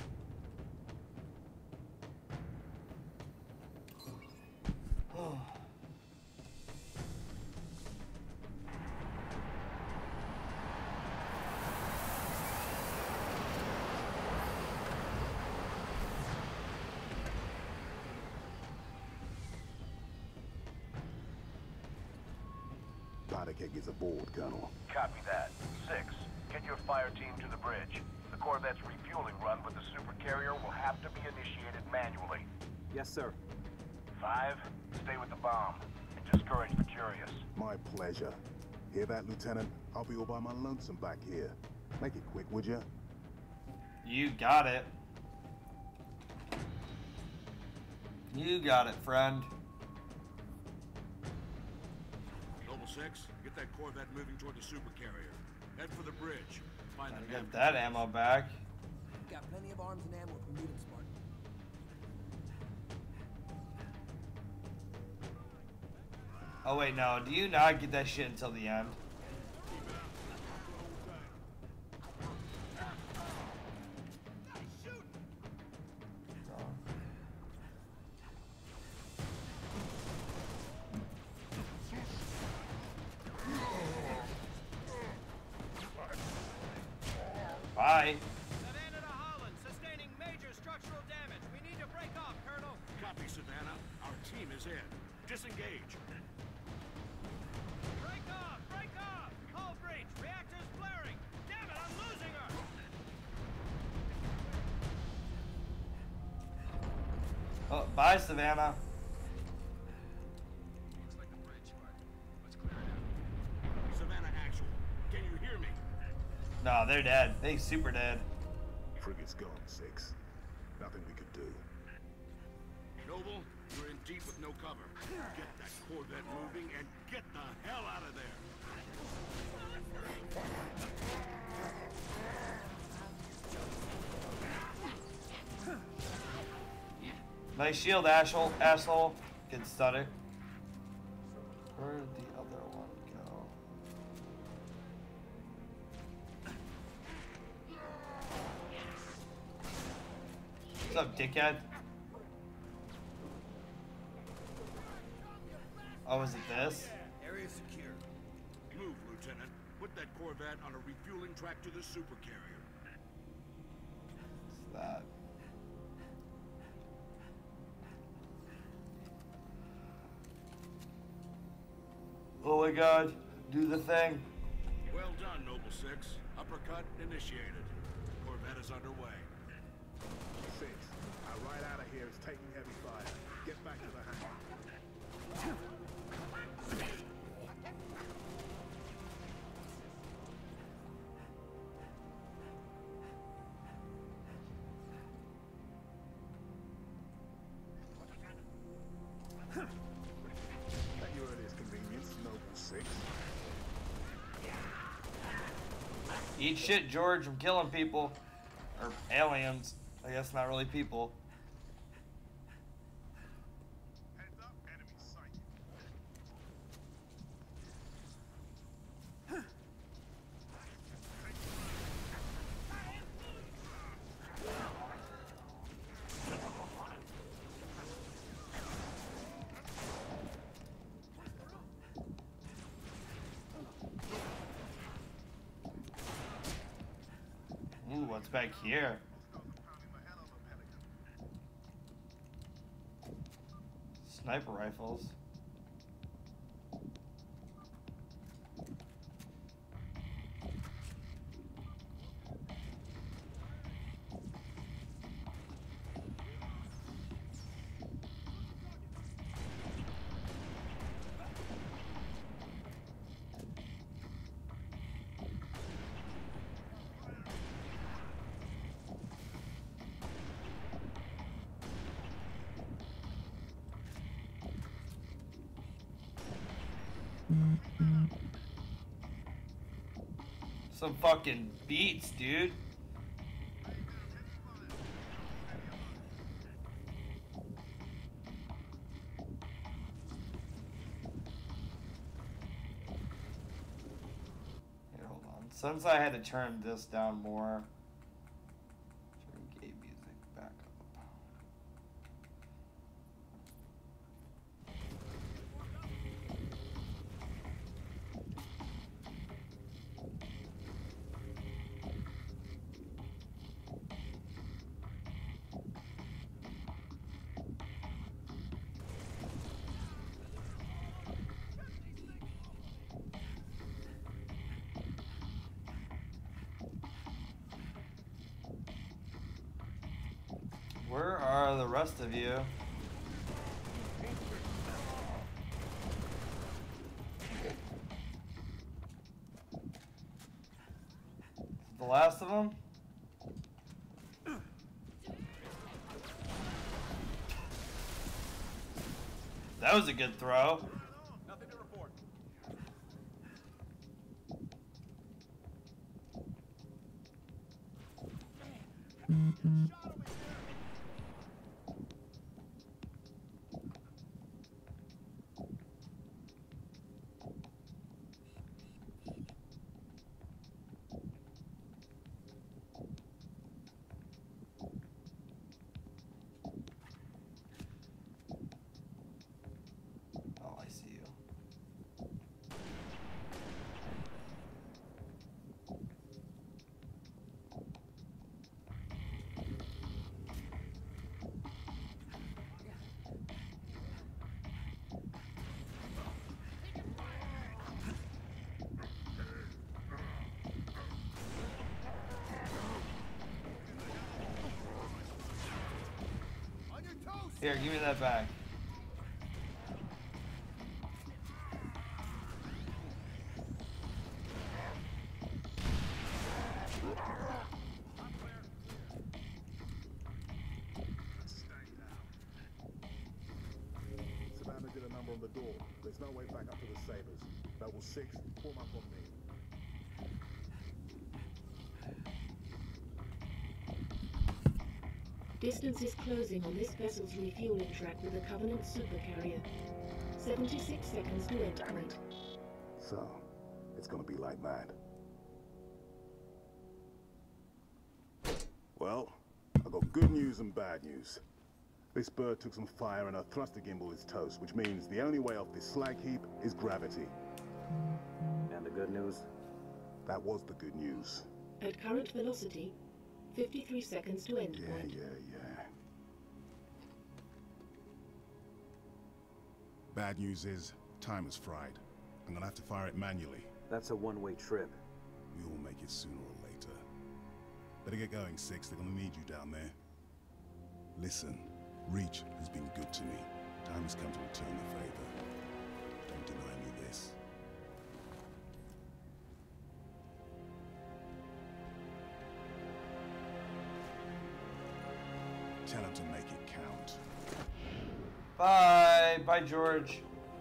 Powderkeg is aboard, Colonel. Copy that. Six, get your fire team to the bridge. The Corvette's refueling run with the super carrier will have to be initiated manually. Yes, sir. Five, stay with the bomb and discourage the curious. My pleasure. Hear that, Lieutenant? I'll be all by my lonesome back here. Make it quick, would ya? You got it. You got it, friend. Noble six, get that Corvette moving toward the supercarrier. Head for the bridge. Find the Get that ammo back. Got plenty of arms and ammo if we need them, Spartan. Oh wait, no. Do you not get that shit until the end? Bye. Savannah to Holland, sustaining major structural damage. We need to break off, Colonel. Copy, Savannah. Our team is in. Disengage. Break off! Break off! Hull breach! Reactors flaring! Damn it, I'm losing her! Oh, bye, Savannah. Savannah actual. Can you hear me? No, they're dead. They super dead. Frigate's gone, Six. Nothing we could do. Noble, you're in deep with no cover. Get that Corvette moving and get the hell out of there. Nice shield, asshole. Asshole. Good stutter. Where did the other one go? What's up, dickhead? Oh, is it this? Area secure. Move, Lieutenant. Put that Corvette on a refueling track to the supercarrier. What's that? Oh my god, do the thing. Well done, Noble six. Uppercut initiated. Corvette is underway. Six, our right out of here is taking heavy fire. Get back to the hangar. At your earliest convenience, Noble six. Eat shit, George. I'm killing people. Or aliens. I guess not really people. Ooh, what's back here? Sniper rifles. Some fucking beats, dude. Here, hold on. Since I had to turn this down more, turn game music back up. Where are the rest of you? The last of them? That was a good throw. Nothing to report. Oh, I see you. Here, give me that back. Savannah did a number on the door. There's no way back up to the Sabres. Level six, form up on me. Distance is closing on this vessel's refueling track with the Covenant supercarrier. seventy-six seconds to end point. So, it's gonna be like that. Well, I've got good news and bad news. This bird took some fire and our thruster gimbal is toast, which means the only way off this slag heap is gravity. And the good news? That was the good news. At current velocity, fifty-three seconds to end Yeah, point. yeah, yeah. Bad news is, time is fried. I'm gonna have to fire it manually. That's a one-way trip. We all make it sooner or later. Better get going, Six. They're gonna need you down there. Listen, Reach has been good to me. Time has come to return the favor. Don't deny me this. Tell him to make it count. Bye. Bye, George.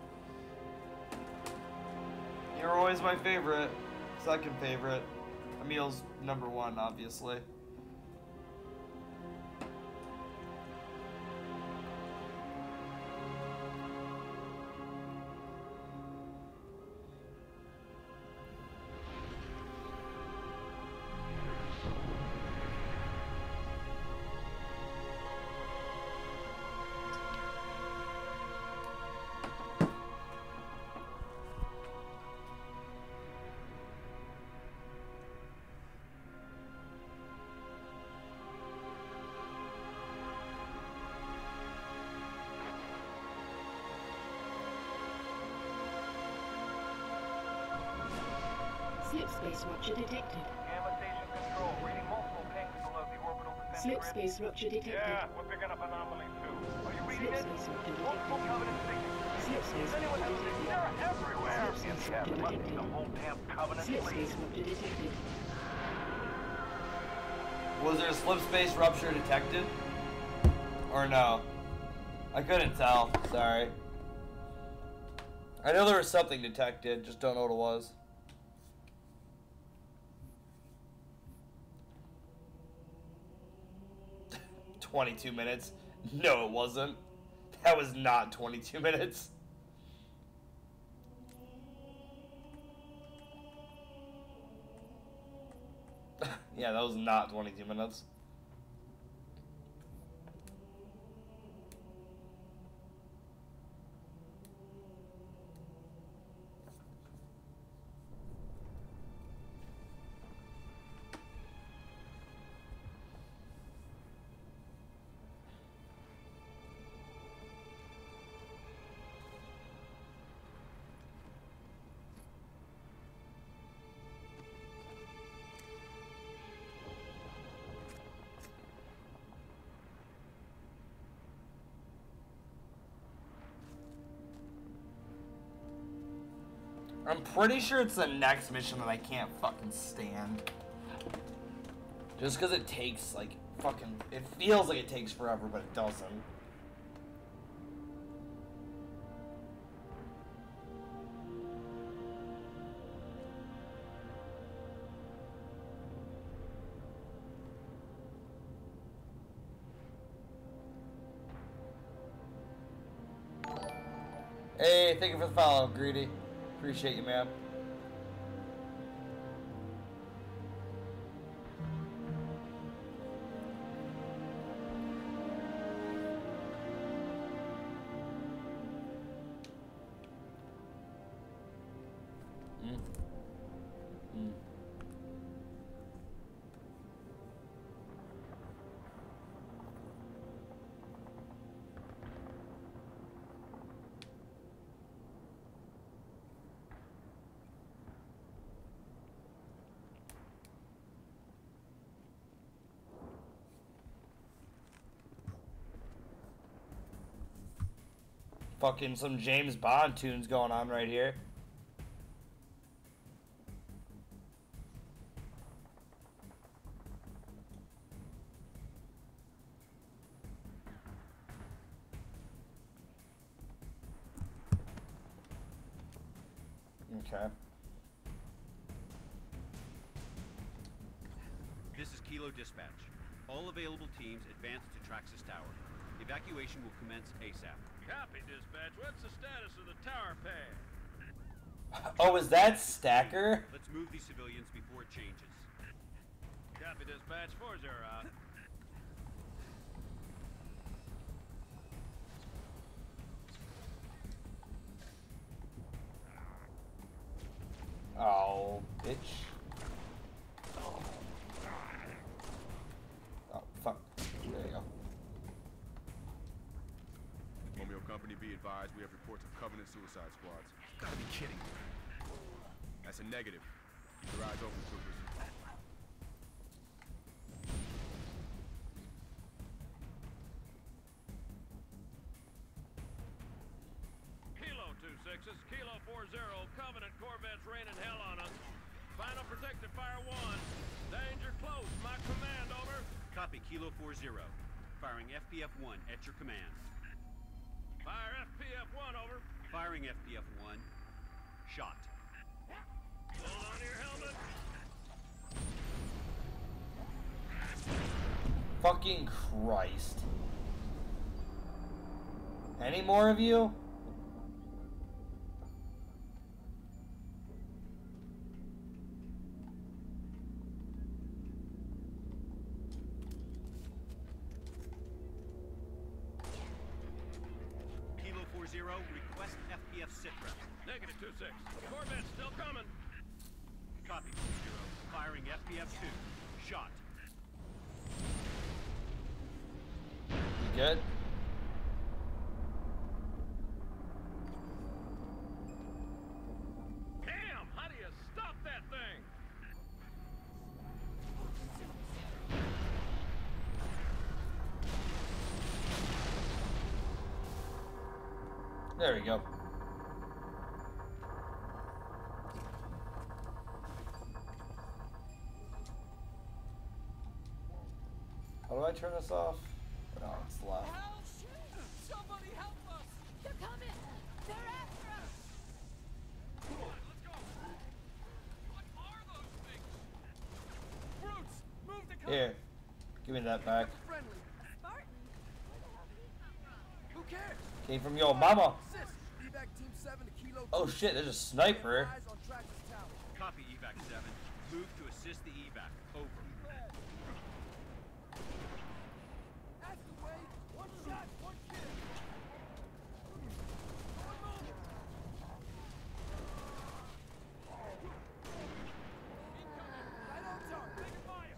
You're always my favorite. Second favorite. Emil's number one, obviously. Slip space rupture detected. Gamma station control, reading multiple pings below the orbital defense Slip grid. space rupture detected. Yeah, we're picking up anomalies too. Are you reading Slip it? space rupture Multiple detected. covenant signatures. Slip space Does anyone rupture else see? detected. They're everywhere. Slip space Yeah, rupture must be detected. the whole damn covenant Slip fleet. space rupture detected. Was there a slip space rupture detected? Or no? I couldn't tell. Sorry. I know there was something detected, just don't know what it was. twenty-two minutes. No, it wasn't. That was not twenty-two minutes. Yeah, that was not twenty-two minutes. I'm pretty sure it's the next mission that I can't fucking stand. Just because it takes, like, fucking... It feels like it takes forever, but it doesn't. Hey, thank you for the follow, Greedy. Appreciate you, man. Mm. Mm. Fucking some James Bond tunes going on right here. Okay. This is Kilo Dispatch. All available teams advance to Traxxas Tower. Evacuation will commence ASAP. Copy, dispatch. What's the status of the tower pad? Oh, is that Stacker? Let's move these civilians before it changes. Copy, dispatch. four zero out. Oh, bitch. Oh, fuck. There you go. Romeo Company, be advised, we have reports of Covenant suicide squads. You gotta be kidding me. That's a negative. Keep your eyes open, troopers. Kilo two sixes, Kilo four zero, Covenant Corvettes raining hell on us. Final protective fire one. Danger close, my command, over. Copy, Kilo four zero. Firing F P F one at your command. Fire F P F one, over. Firing F P F one. Shot. Hold on to your helmet. Fucking Christ. Any more of you? Kilo four zero, request F P F sitrep. Negative two six. Corvette's still coming. Copy, four zero. Firing F P F two. Shot. You good? Damn, how do you stop that thing? There we go. How do I turn this off? No, it's left. Help! Somebody help us! They're coming! They're after us! Come on, let's go! What are those things? Brutes! Move the car! Here. Give me that back. Friendly. Spartan? Where the hell did he come from? Who cares? Came from your mama. Assist! Evac Team seven to Kilo Oh shit, there's a sniper. Eyes on Traxxas Tower. Copy, evac seven. Move to assist the evac. Over. That's the way! One shot, one kill! Right on target! Taking fire!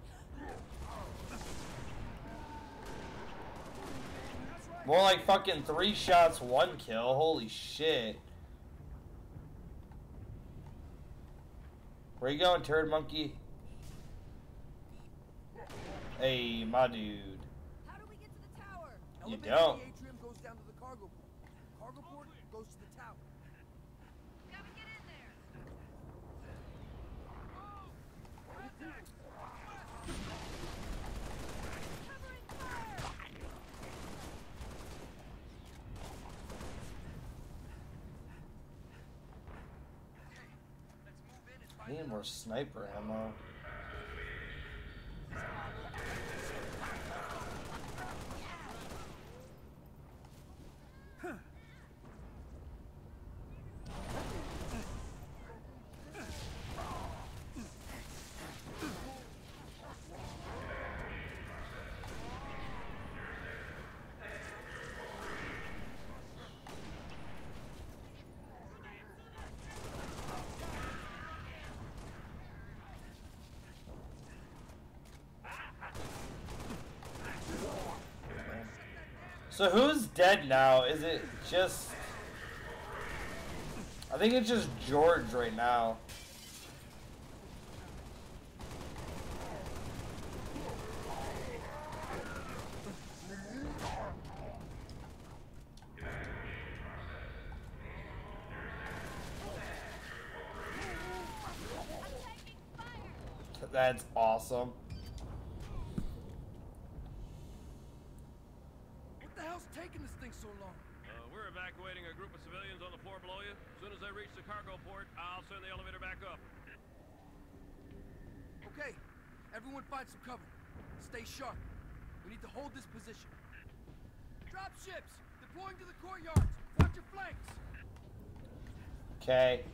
More like fucking three shots, one kill. Holy shit. Where you going, turd monkey? Hey, my dude. How do we get to the tower? You Elevator don't. in the atrium goes down to the cargo port. Cargo port goes to the tower. Gotta get in there. I need more sniper ammo. So who's dead now? Is it just... I think it's just George right now. That's awesome. What the hell's taking this thing so long? Uh, we're evacuating a group of civilians on the floor below you. As soon as they reach the cargo port, I'll send the elevator back up. Okay, everyone find some cover. Stay sharp. We need to hold this position. Drop ships! Deploying to the courtyards! Watch your flanks! Okay.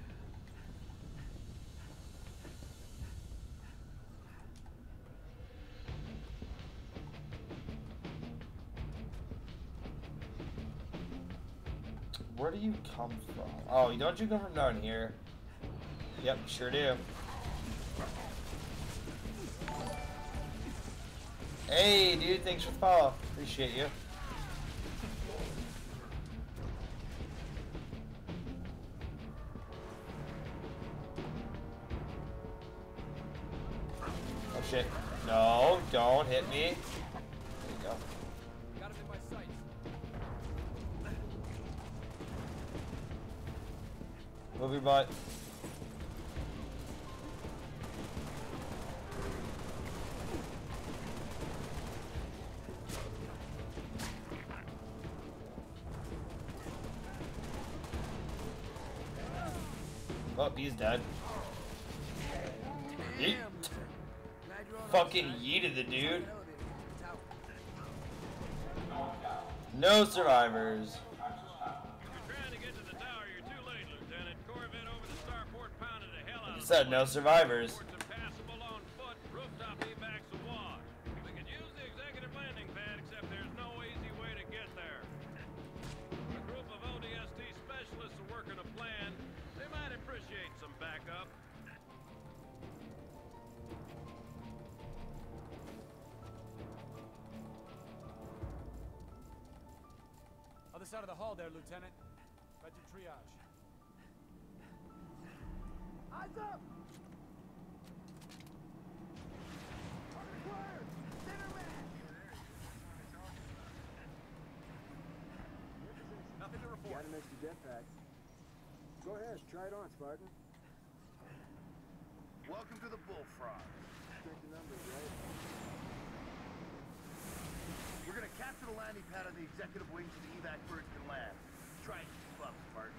Where do you come from? Oh, don't you come from down here? Yep, sure do. Hey, dude, thanks for the follow. Appreciate you. Oh shit. No, don't hit me. There you go. Got him in my sights. Move your butt. Oh, he's dead. Yeet. Fucking yeeted the dude. No survivors. Like I said, no survivors. Other side of the hall there, Lieutenant. Got your triage. Eyes up! Unacquired! Center man! Nothing to report. Got an extra jetpack. Go ahead, try it on, Spartan. Welcome to the Bullfrog. Check the numbers, right? We're gonna capture the landing pad on the executive wing so the evac birds can land. Try and keep up, Spartan.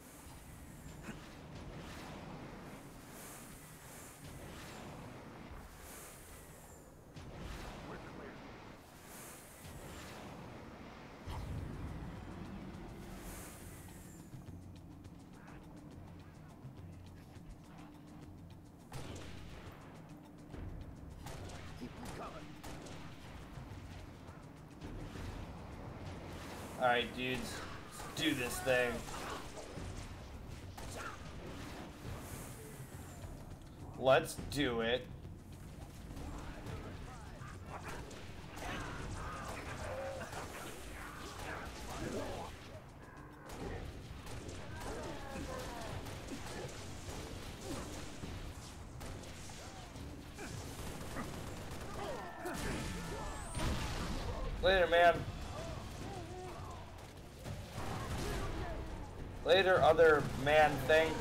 We're clear. Keep them coming. Alright, dudes. Let's do this thing. Let's do it. Later, man. Later, other man thing.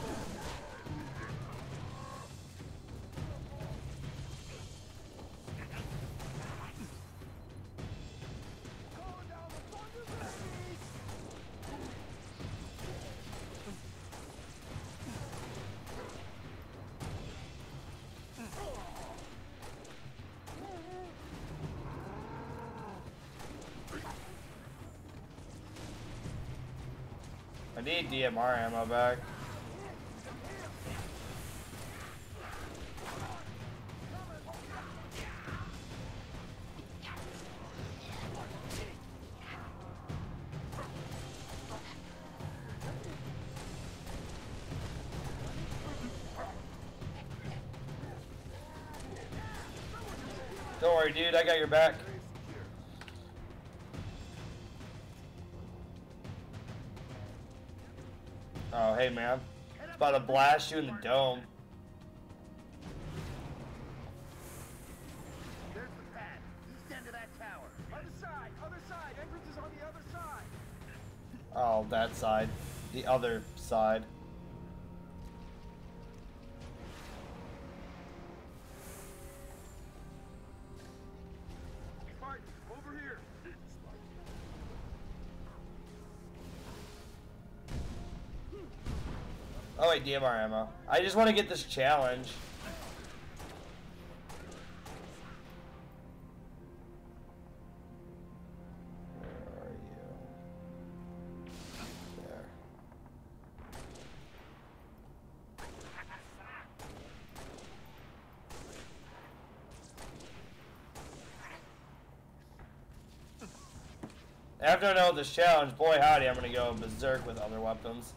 I need D M R ammo back. Don't worry, dude, I got your back. Oh, hey, man. It's about to blast you in the dome. There's the pad. East end of that tower. Other side, other side. Entrance is on the other side. Oh, that side. The other side. Spartan, over here. Oh wait, D M R ammo. I just want to get this challenge. Where are you? There. After I know this challenge, boy howdy, I'm gonna go berserk with other weapons.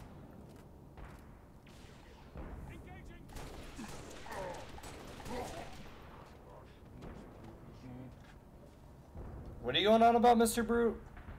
What are you going on about, Mister Brute?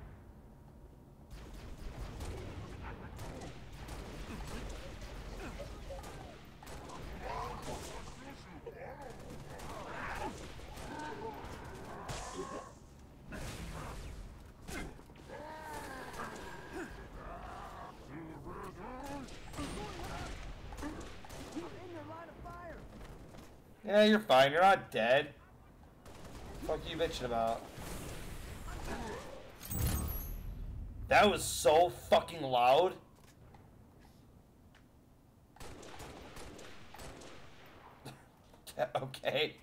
Yeah, you're fine. You're not dead. What the fuck are you bitching about? That was so fucking loud. Okay.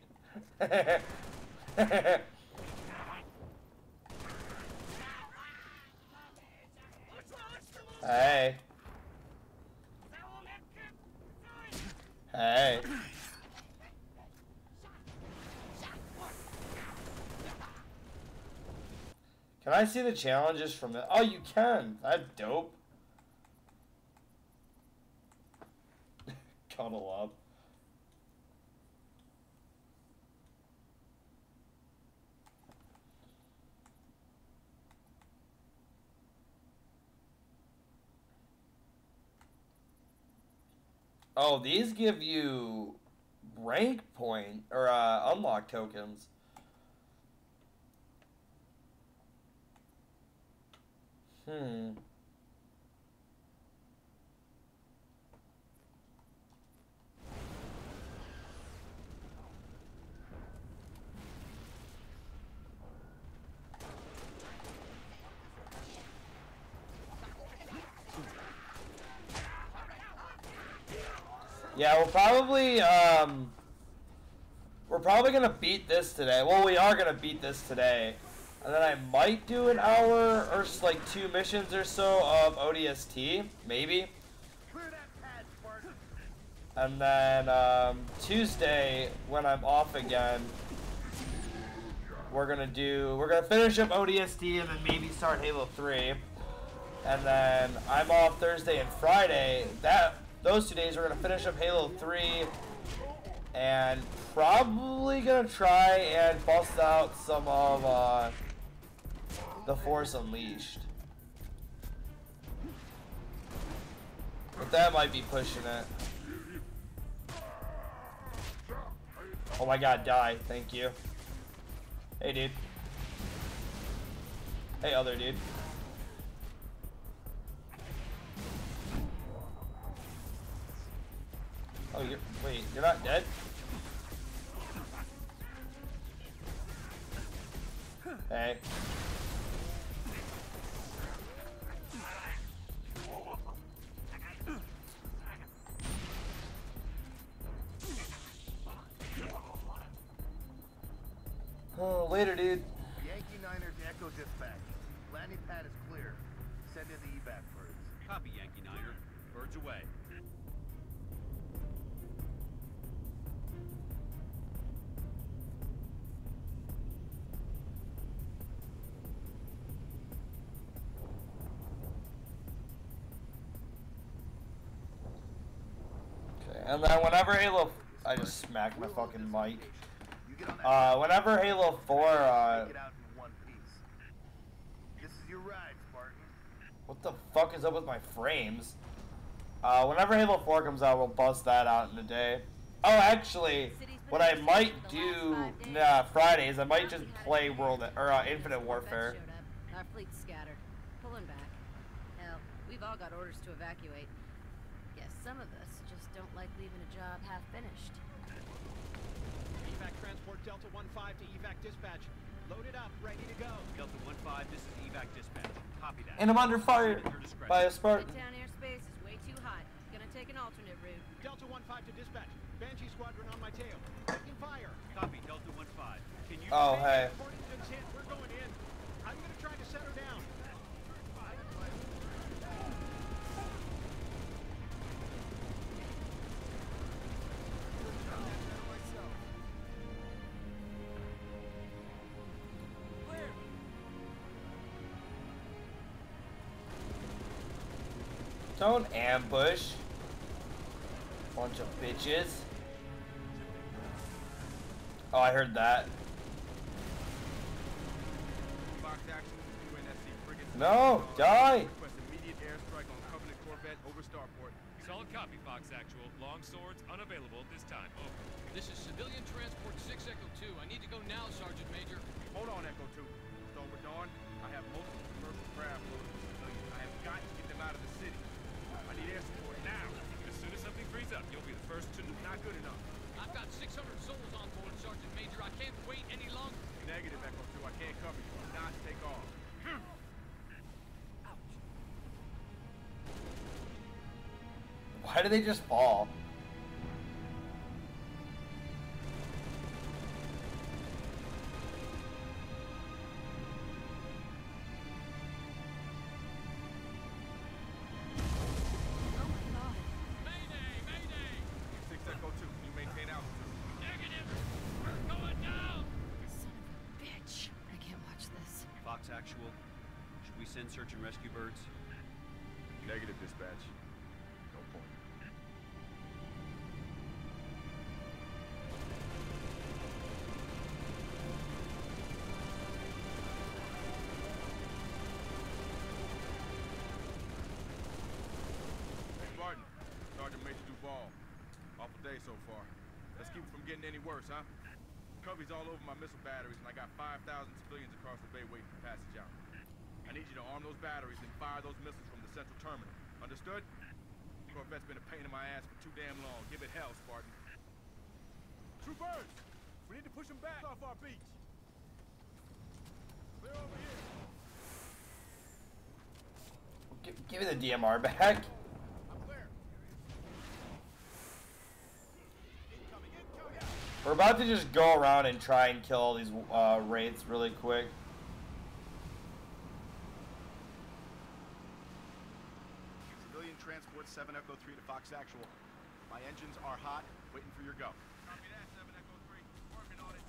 Hey. Hey. Can I see the challenges from the... Oh, you can. That's dope. Cuddle up. Oh, these give you rank point or uh, unlock tokens. Hmm. Yeah, we'll probably, um, we're probably going to beat this today. Well, we are going to beat this today. And then I might do an hour or like two missions or so of O D S T, maybe. And then um, Tuesday, when I'm off again, we're gonna do, we're gonna finish up O D S T and then maybe start Halo three. And then I'm off Thursday and Friday. That those two days we're gonna finish up Halo three and probably gonna try and bust out some of uh, The Force Unleashed. But that might be pushing it. Oh my god, die. Thank you. Hey, dude. Hey, other dude. Oh, you're, wait, you're not dead? Hey. Oh, later, dude. Yankee Niner to Echo Dispatch. Landing pad is clear. Send in the evac birds. Copy, Yankee Niner. Birds away. Okay, and then whenever Halo... I just smacked my fucking mic. Uh, whenever Halo four, uh... This is your ride, Spartan. what the fuck is up with my frames? Uh, whenever Halo four comes out, we'll bust that out in a day. Oh, actually, what I might do nah, Fridays, I might just play World or uh, Infinite Warfare. Our fleet's scattered, pulling back. Hell, we've all got orders to evacuate. Guess some of us just don't like leaving a job half finished. Evac transport Delta one five to evac dispatch. Loaded up, ready to go. Delta one five, this is evac dispatch. Copy that. And I'm under fire by a Spartan. Midtown airspace is way too high. Gonna take an alternate route. Delta one five to dispatch. Banshee squadron on my tail. Taking fire. Copy, Delta one five. Can you... Oh, hey. Hit. We're going in. I'm gonna try to set her down. Don't ambush. Bunch of bitches. Oh, I heard that. No, die! Request immediate airstrike on Covenant Corvette over Starport. Solid copy, Fox Actual. Long swords unavailable at this time. Over. This is civilian transport six Echo two. I need to go now, Sergeant Major. Hold on, Echo two. It's over dawn. I have multiple commercial craft loaded with civilians. I have got to get them out of the city. I need air support now. As soon as something frees up, you'll be the first to... Not good enough. I've got six hundred souls on board, Sergeant Major. I can't wait any longer. Negative, Echo two. I can't cover you. Do not take off. Why did they just fall? Actual. Should we send search and rescue birds? Negative, dispatch. No point. Hey, Spartan. Sergeant Major Duval. Awful day so far. Let's keep it from getting any worse, huh? Cubbies all over my missile batteries, and I got five thousand civilians across the bay waiting for passage out. I need you to arm those batteries and fire those missiles from the central terminal. Understood? Corvette's been a pain in my ass for too damn long. Give it hell, Spartan. Troopers! We need to push them back off our beach. Clear over here. Give, give me the D M R back. We're about to just go around and try and kill all these uh, wraiths really quick. Civilian transport seven Echo three to Fox Actual. My engines are hot, waiting for your go. Copy that, seven Echo three. Working on it.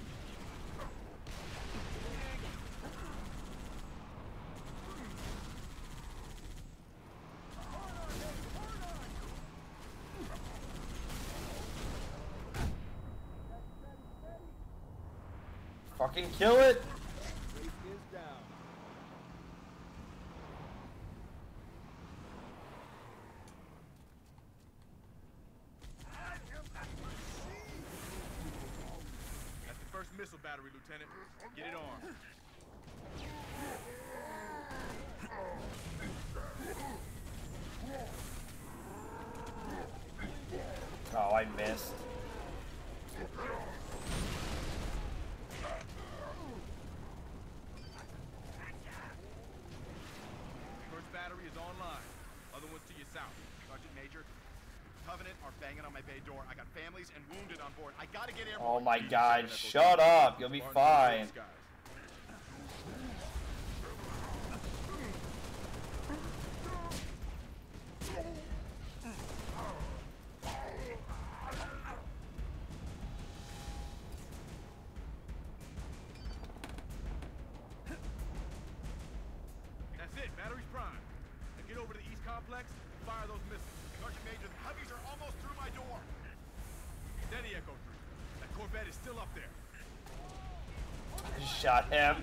Fucking kill it! That's the first missile battery, Lieutenant. Get it armed. Oh, I missed. First battery is online. Other ones to your south. Sergeant Major, Covenant are banging on my bay door. I got families and wounded on board. I gotta get airborne. Oh my god, shut up. You'll be fine. That's it. Battery's prime. Now get over to the east complex and fire those missiles. Sergeant Major, the Hubbies are almost through my door. Steady, Echo three. That Corvette is still up there. Shot him.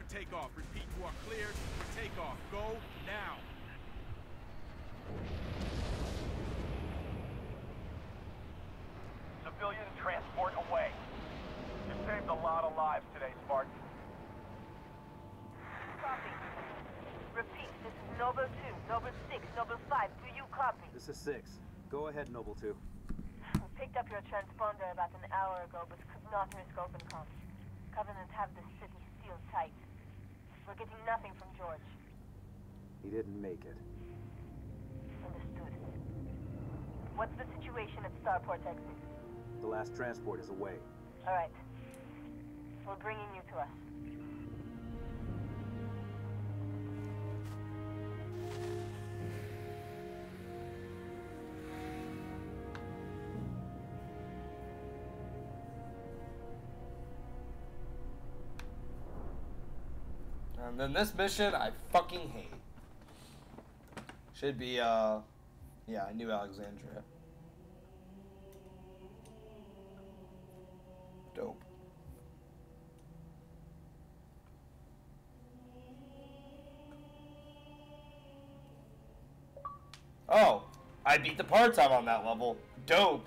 for takeoff. Repeat, you are cleared for takeoff. Go now. Civilian transport away. You saved a lot of lives today, Spartan. Copy. Repeat, this is Noble two, Noble six, Noble five. Do you copy? This is six. Go ahead, Noble two. We picked up your transponder about an hour ago, but could not risk open comms. Covenant have the city sealed tight. We're getting nothing from George. He didn't make it. Understood. What's the situation at Starport exit? The last transport is away. All right. We're bringing you to us. And then this mission I fucking hate. Should be, uh, yeah, New Alexandria. Dope. Oh, I beat the part time on that level. Dope.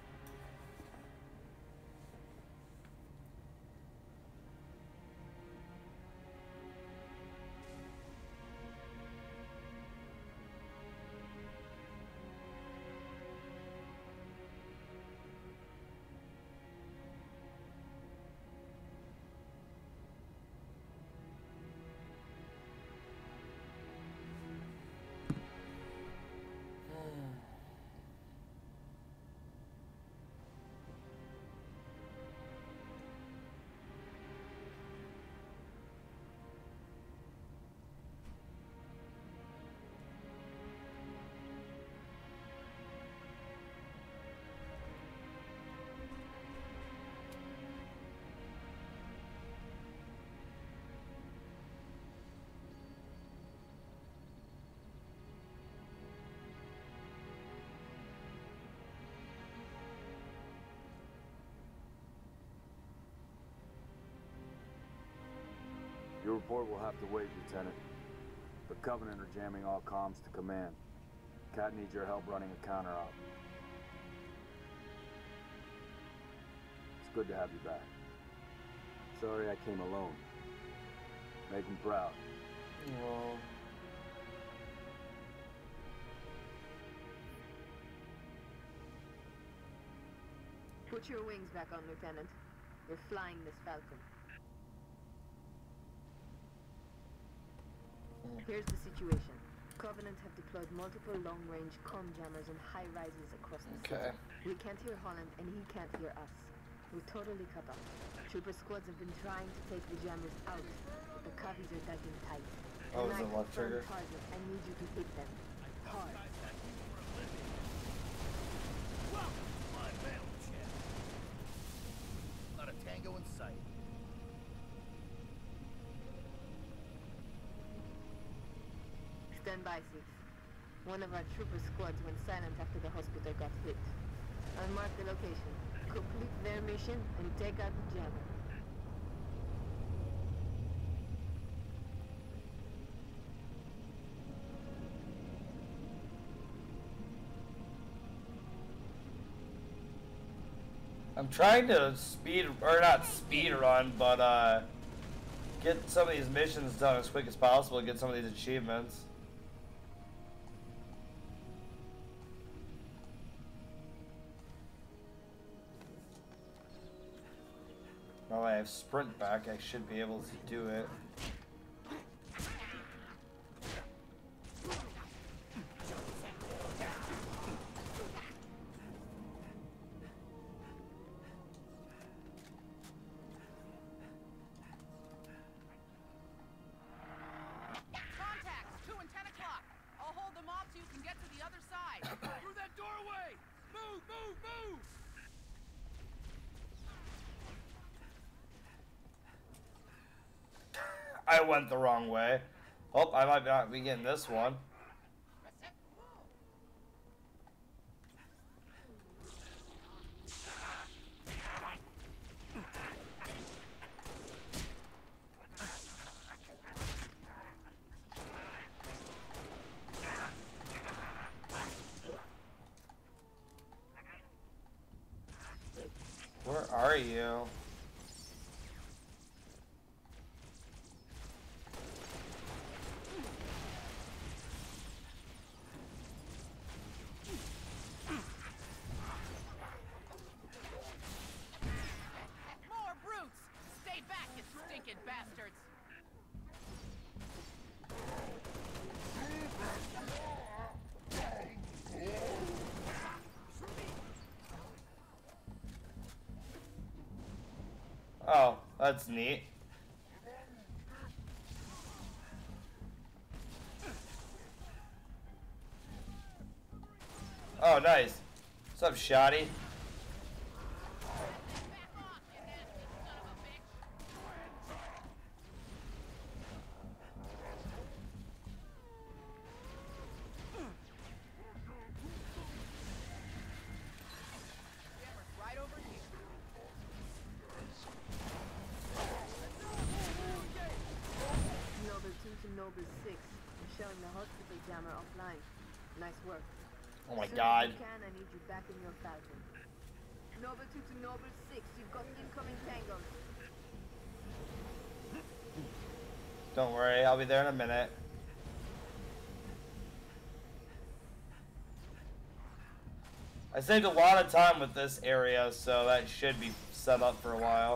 Your report will have to wait, Lieutenant. The Covenant are jamming all comms to command. Cat needs your help running a counter-op. It's good to have you back. Sorry I came alone. Make him proud. Well. Put your wings back on, Lieutenant. You're flying this Falcon. Here's the situation. Covenant have deployed multiple long-range comm jammers in high rises across the Okay. city. We can't hear Holland, and he can't hear us. We're totally cut off. Trooper squads have been trying to take the jammers out, but the covies are dug-in tight. Oh, And is I it left confirm trigger? target. I need you to hit them. Hard. My battle chat. Not a tango in sight. Stand by, Six. One of our trooper squads went silent after the hospital got hit. I'll mark the location. Complete their mission and take out the jammer. I'm trying to speed, or not speed run, but uh, get some of these missions done as quick as possible and get some of these achievements. Now I have sprint back, I should be able to do it. Contacts, two and ten o'clock. I'll hold them off so you can get to the other side. Through that doorway! Move, move, move! I went the wrong way. Oh, I might not be getting this one. are you? More brutes! Stay back, you stinking bastards! Oh, that's neat. Oh, nice. What's up, Shoddy? Right over here. Noble two to Noble six. I'm showing the hospital jammer offline. Nice work. Oh my As soon God. as you can, I need you back in your Falcon. Noble two to Noble six. You've got incoming tangos. Don't worry, I'll be there in a minute. I saved a lot of time with this area, so that should be set up for a while.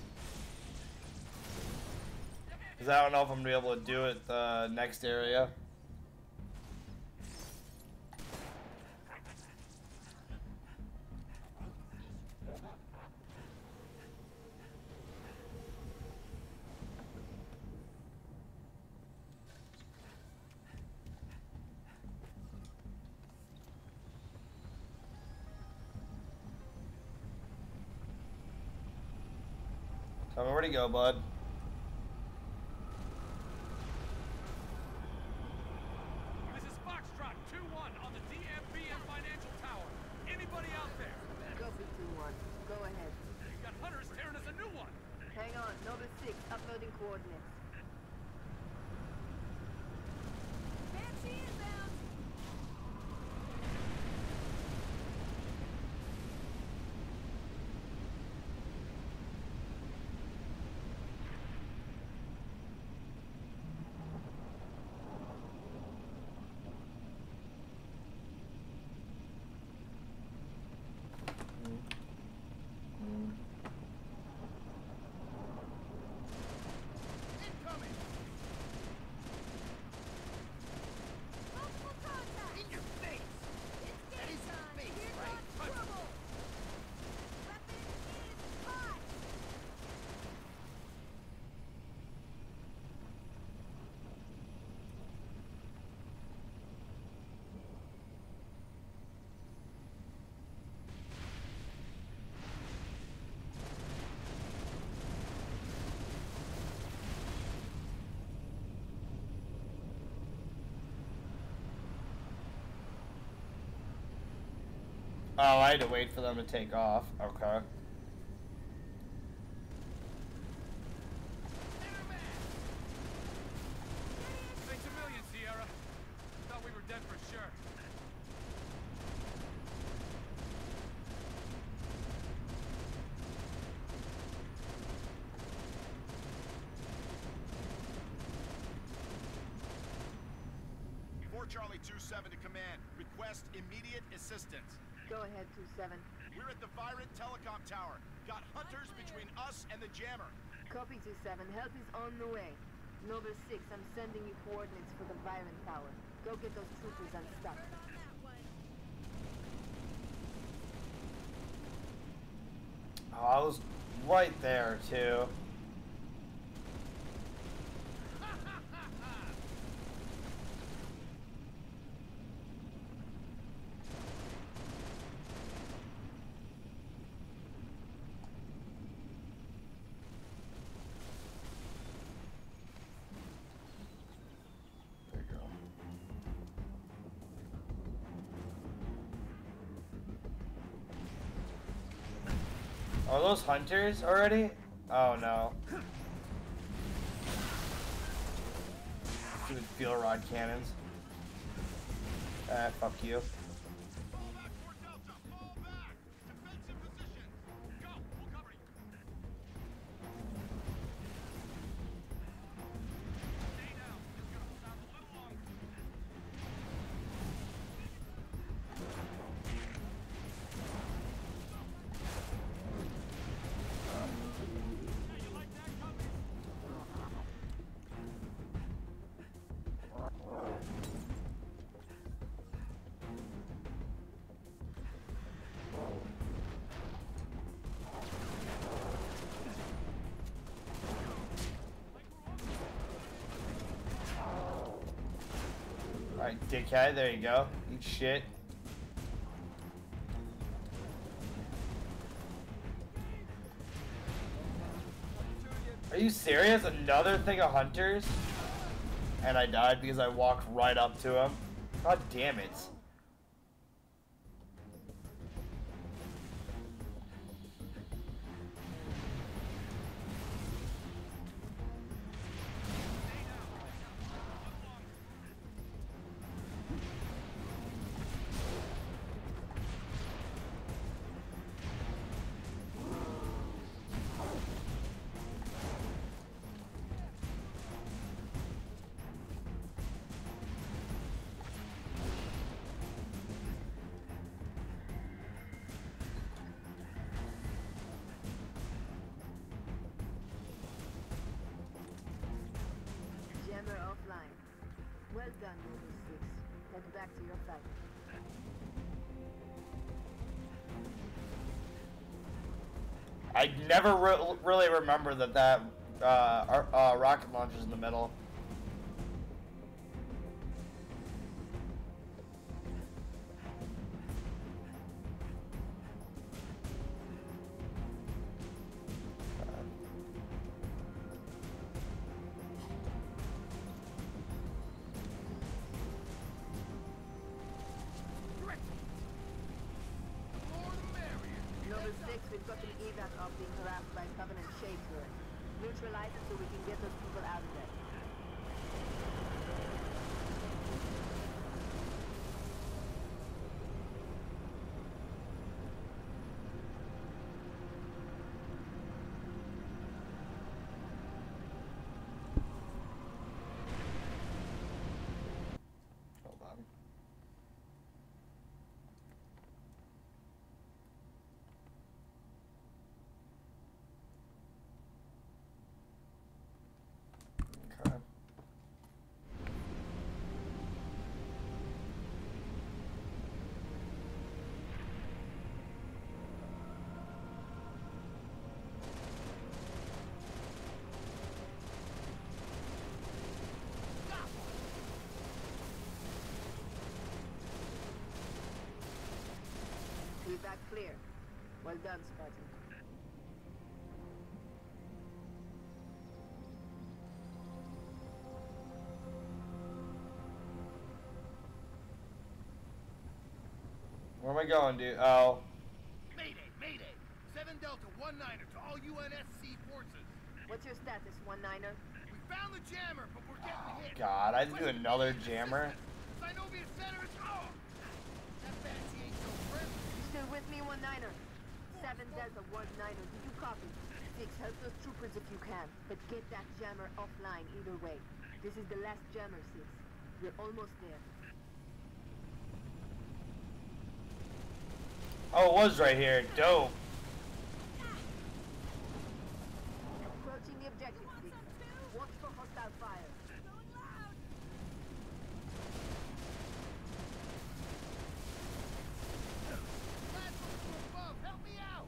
Because I don't know if I'm going to be able to do it the next area. Tell me where to go, bud. This is Foxtrot two one on the D M B M Financial Tower. Anybody out there? Copy two one. Go ahead. You got hunters tearing us a new one. Hang on. Noble six. Uploading coordinates. Banshee inbound! Incoming! Multiple contacts! In your face! It's That game is your time! face, Here right? comes trouble! Weapon is hot! Oh, I had to wait for them to take off. Okay. Thanks a million, Sierra. Thought we were dead for sure. four Charlie two seven to command. Request immediate assistance. Go ahead, two seven. We're at the Virant Telecom Tower. Got hunters between us and the jammer. Copy two seven. Help is on the way. Noble six. I'm sending you coordinates for the Virant Tower. Go get those troopers unstuck. Oh, I was right there, too. There you go. Are those hunters already? Oh no. Stupid fuel rod cannons. Ah, fuck you. Fall back for Delta! Fall back! Defensive positions! Go! We'll cover you! Alright, dickhead, there you go. Eat shit. Are you serious? Another thing of hunters? And I died because I walked right up to him. God damn it. Jammer offline. Well done, Noble Six. Head back to your fight. I never re really remember that that uh, uh, rocket launcher's in the middle. Noble Six, we've got an evac op being harassed by Covenant shade turret. Neutralize it so we can get those people out of there. Hold on. Okay. Evac clear. Well done, Spartan. Where am I going, dude? Oh. Mayday, mayday! seven Delta one niner to all U N S C forces. What's your status, one niner? We found the jammer, but we're getting hit. God, I have to do another jammer. Synovia Center is oh! That fancy ain't so friendly. You still with me, one niner? seven Delta one niner, do you copy? Six, help those troopers if you can, but get that jammer offline either way. This is the last jammer, Six. We're almost there. Oh, it was right here. Dope. Approaching the objective, Six. Watch for hostile fire. Lads from above, help me out!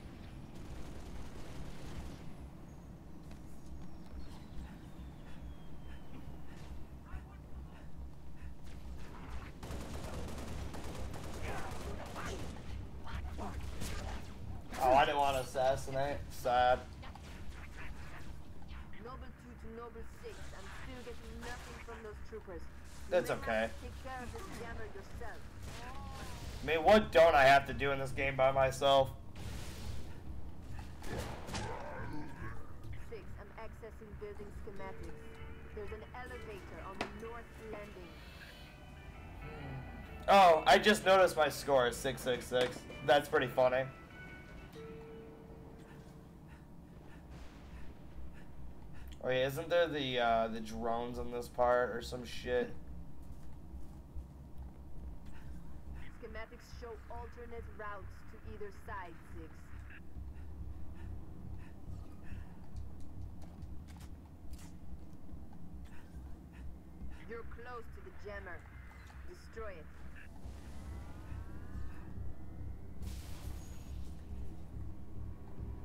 Oh, I didn't want to assassinate. Sad. Noble two to Noble six. I'm still getting nothing from those troopers. That's You may okay. have to take care of this jammer yourself. I mean, what don't I have to do in this game by myself? Six, I'm accessing building schematics. There's an elevator on the north landing. Oh, I just noticed my score is six six six. That's pretty funny. Oh yeah, isn't there the uh, the drones on this part or some shit? Schematics show alternate routes to either side, Six. You're close to the jammer. Destroy it.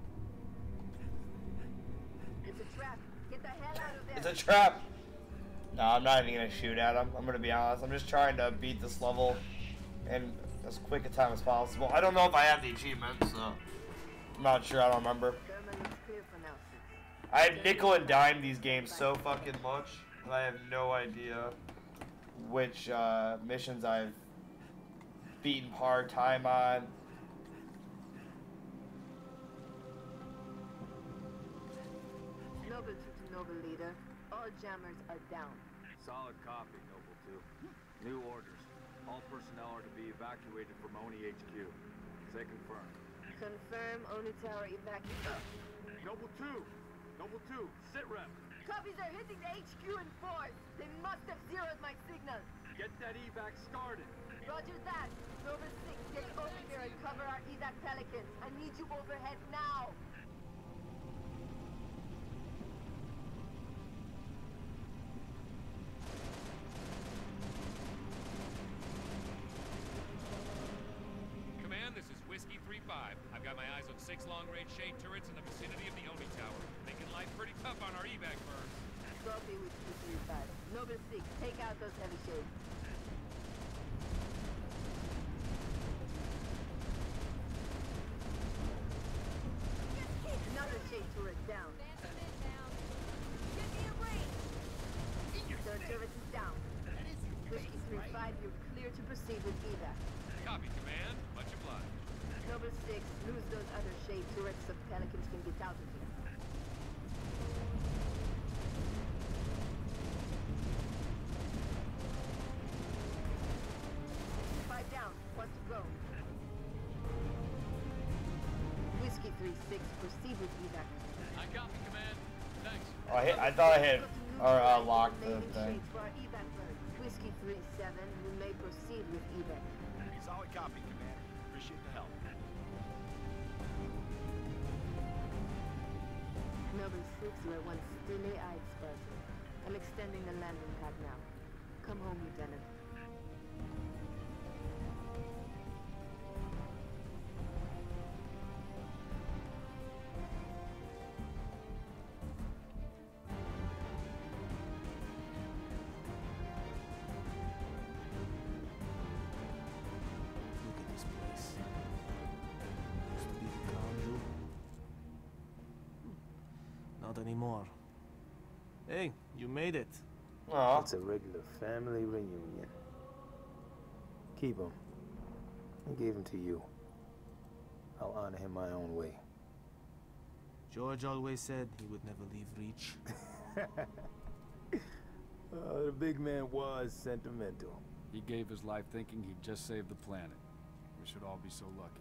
It's a trap. Get the hell out of there. It's a trap. No, I'm not even gonna shoot at him. I'm gonna be honest. I'm just trying to beat this level in as quick a time as possible. I don't know if I have the achievement, so I'm not sure. I don't remember. I have nickel and dime these games so fucking much that I have no idea which uh, missions I've beaten hard time on. Noble two to Noble leader. All jammers are down. Solid copy, Noble two. New orders. All personnel are to be evacuated from Oni H Q. Say confirm. Confirm Oni Tower evacuation. Noble two! Noble two, sit rep. Copies are hitting the H Q in force. They must have zeroed my signal. Get that evac started. Roger that. Noble six, get over here and cover our evac Pelicans. I need you overhead now. Command, this is Whiskey three five. I've got my eyes on six long-range shade turrets in the vicinity of the Oni Tower. Making life pretty tough on our evac birds. Copy with two three five. Noble six, take out those heavy shades. Another shade turret down. Give me a ring. Third turret is down. Whiskey three five, you're clear to proceed with evac. Copy, Command. Much obliged. Noble six, lose those other shade turrets so Pelicans can get out of here. Five down, one to go. Whiskey three six, proceed with evac. I copy, Command. Thanks. Oh, I, hit, I thought I hit or uh, locked the Remaining thing. shades for our evac bird. Whiskey three seven, you may proceed with evac. Solid copy, Commander. Appreciate the help. Noble six were once stilly-eyed Spartan. I'm extending the landing pad now. Come home, Lieutenant. Look at this place. Used to be the crown jewel. Not anymore. Hey, you made it. Aw. It's a regular family reunion. Keep him. I gave him to you. I'll honor him my own way. George always said he would never leave Reach. Uh, the big man was sentimental. He gave his life thinking he'd just saved the planet. We should all be so lucky.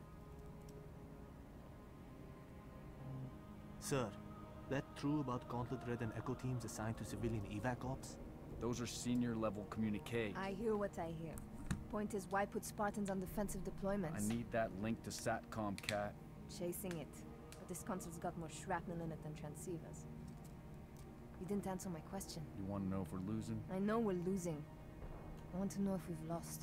Sir, that true about Gauntlet Red and Echo teams assigned to civilian evac ops? Those are senior level communiques. I hear what I hear. Point is, why put Spartans on defensive deployments? I need that link to SATCOM, Cat. Chasing it. But this console's got more shrapnel in it than transceivers. You didn't answer my question. You want to know if we're losing? I know we're losing. I want to know if we've lost.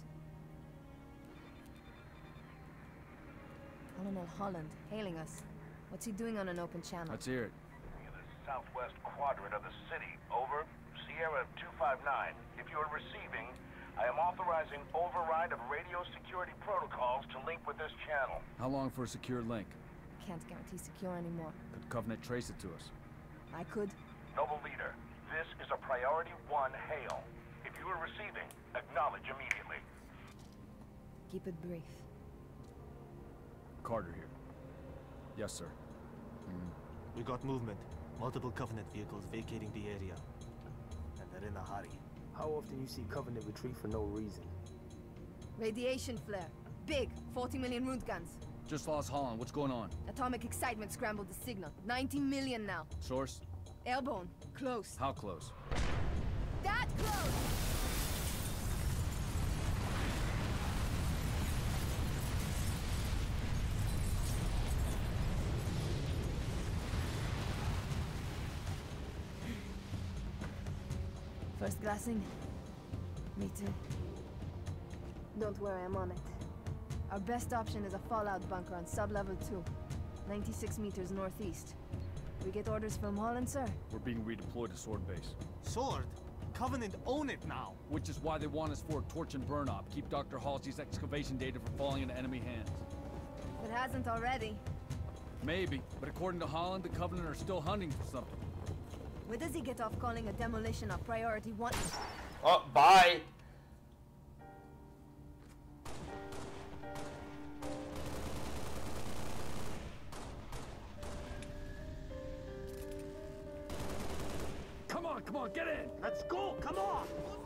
Colonel Holland, hailing us. What's he doing on an open channel? Let's hear it. In the southwest quadrant of the city. Over. Sierra two five nine. If you are receiving, I am authorizing override of radio security protocols to link with this channel. How long for a secure link? Can't guarantee secure anymore. Could Covenant trace it to us? I could. Noble Leader, this is a priority one hail. If you are receiving, acknowledge immediately. Keep it brief. Carter here. Yes, sir. Mm. We got movement. Multiple Covenant vehicles vacating the area. And they're in a hurry. How often you see Covenant retreat for no reason? Radiation flare. Big. forty million root guns. Just lost Holland. What's going on? Atomic excitement scrambled the signal. ninety million now. Source? Airborne. Close. How close? That close! First glassing? Me too. Don't worry, I'm on it. Our best option is a fallout bunker on sub-level two. ninety-six meters northeast. We get orders from Holland, sir? We're being redeployed to Sword Base. Sword? Covenant own it now. Which is why they want us for a torch and burn op. Keep Doctor Halsey's excavation data from falling into enemy hands. It hasn't already. Maybe, but according to Holland, the Covenant are still hunting for something. Where does he get off calling a demolition a priority one? Oh, bye. Come on, come on, get in! Let's go, come on!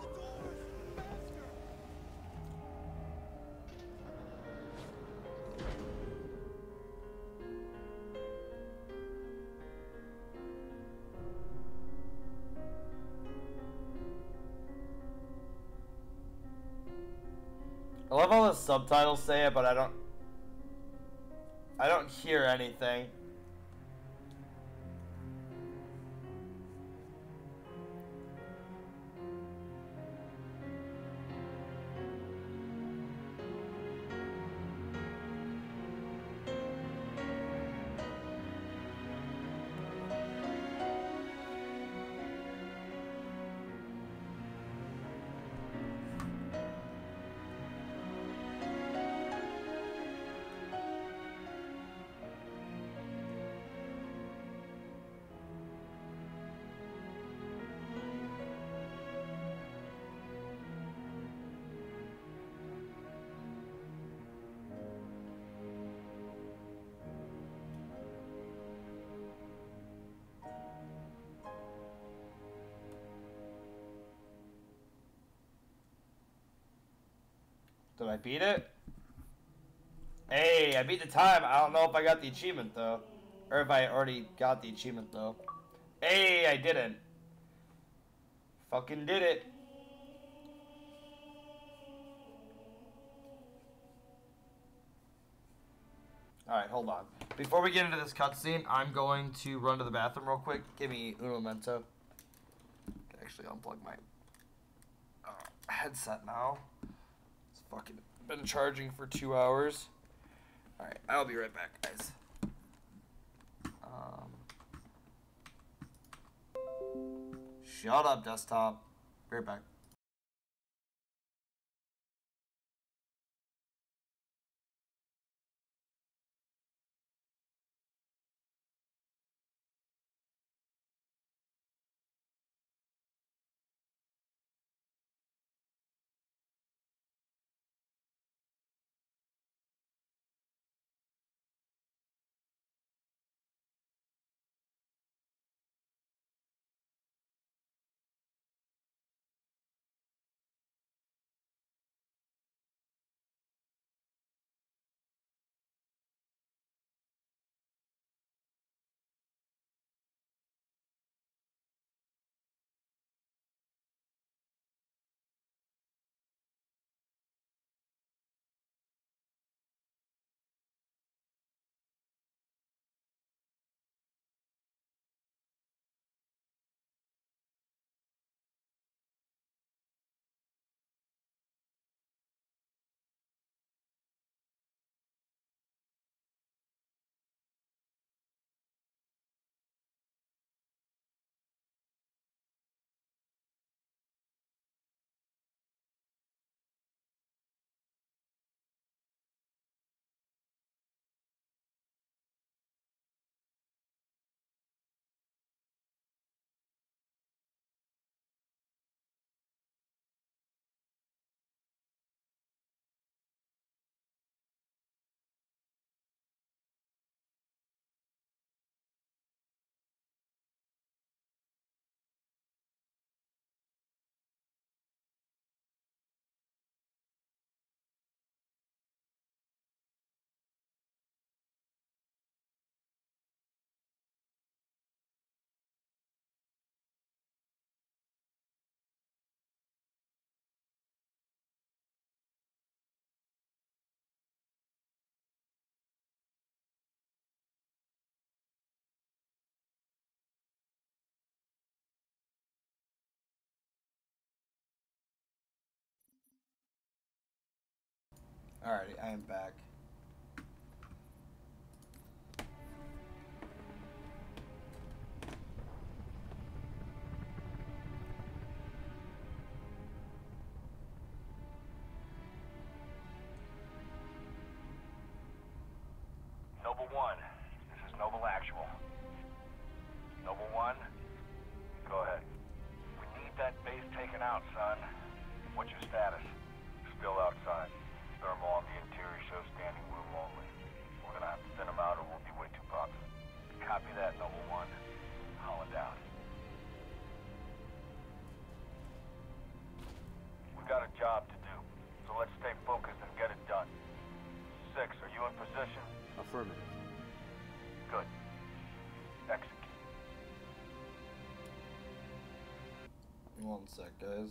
I love how the subtitles say it, but I don't... I don't hear anything. Did I beat it? Hey, I beat the time. I don't know if I got the achievement, though. Or if I already got the achievement, though. Hey, I didn't. Fucking did it. Alright, hold on. Before we get into this cutscene, I'm going to run to the bathroom real quick. Give me un momento. Actually, unplug my uh, headset now. Fucking been charging for two hours. Alright, I'll be right back, guys. Um, shut up, desktop. Be right back. Alrighty, I am back. Noble One, this is Noble Actual. Noble One, go ahead. We need that base taken out, son. What's your status? Still outside. Thermal on the interior shows standing room only. We're gonna have to thin them out or we'll be way too proximate. Copy that, Noble One. Holland out. We got a job to do, so let's stay focused and get it done. Six, are you in position? Affirmative. Good. Execute. One sec, guys.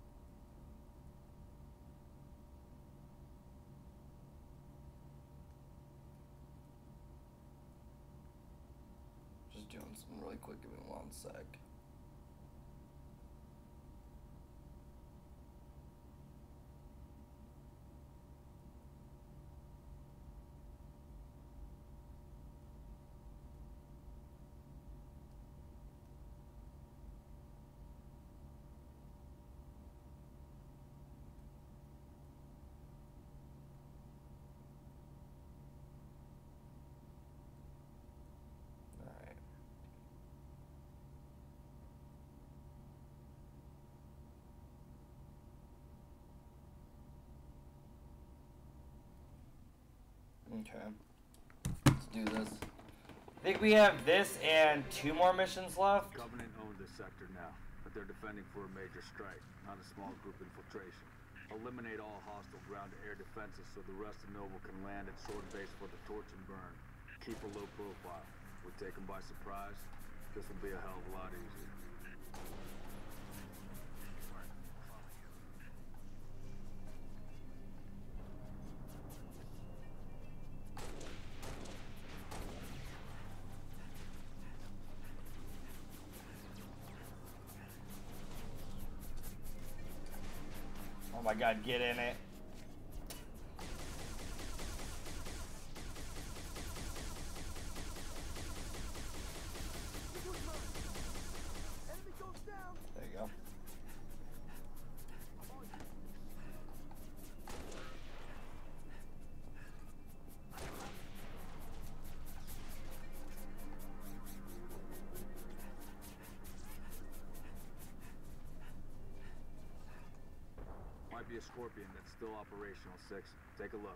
Just doing something really quick. Give me one sec. Okay, let's do this. I think we have this and two more missions left. Covenant owns this sector now, but they're defending for a major strike, not a small group infiltration. Eliminate all hostile ground-to-air defenses so the rest of Noble can land at Sword Base for the torch and burn. Keep a low profile. We take them by surprise. This will be a hell of a lot easier. Oh my god, get in it. There you go. Might be a Scorpion that's still operational, Six. Take a look.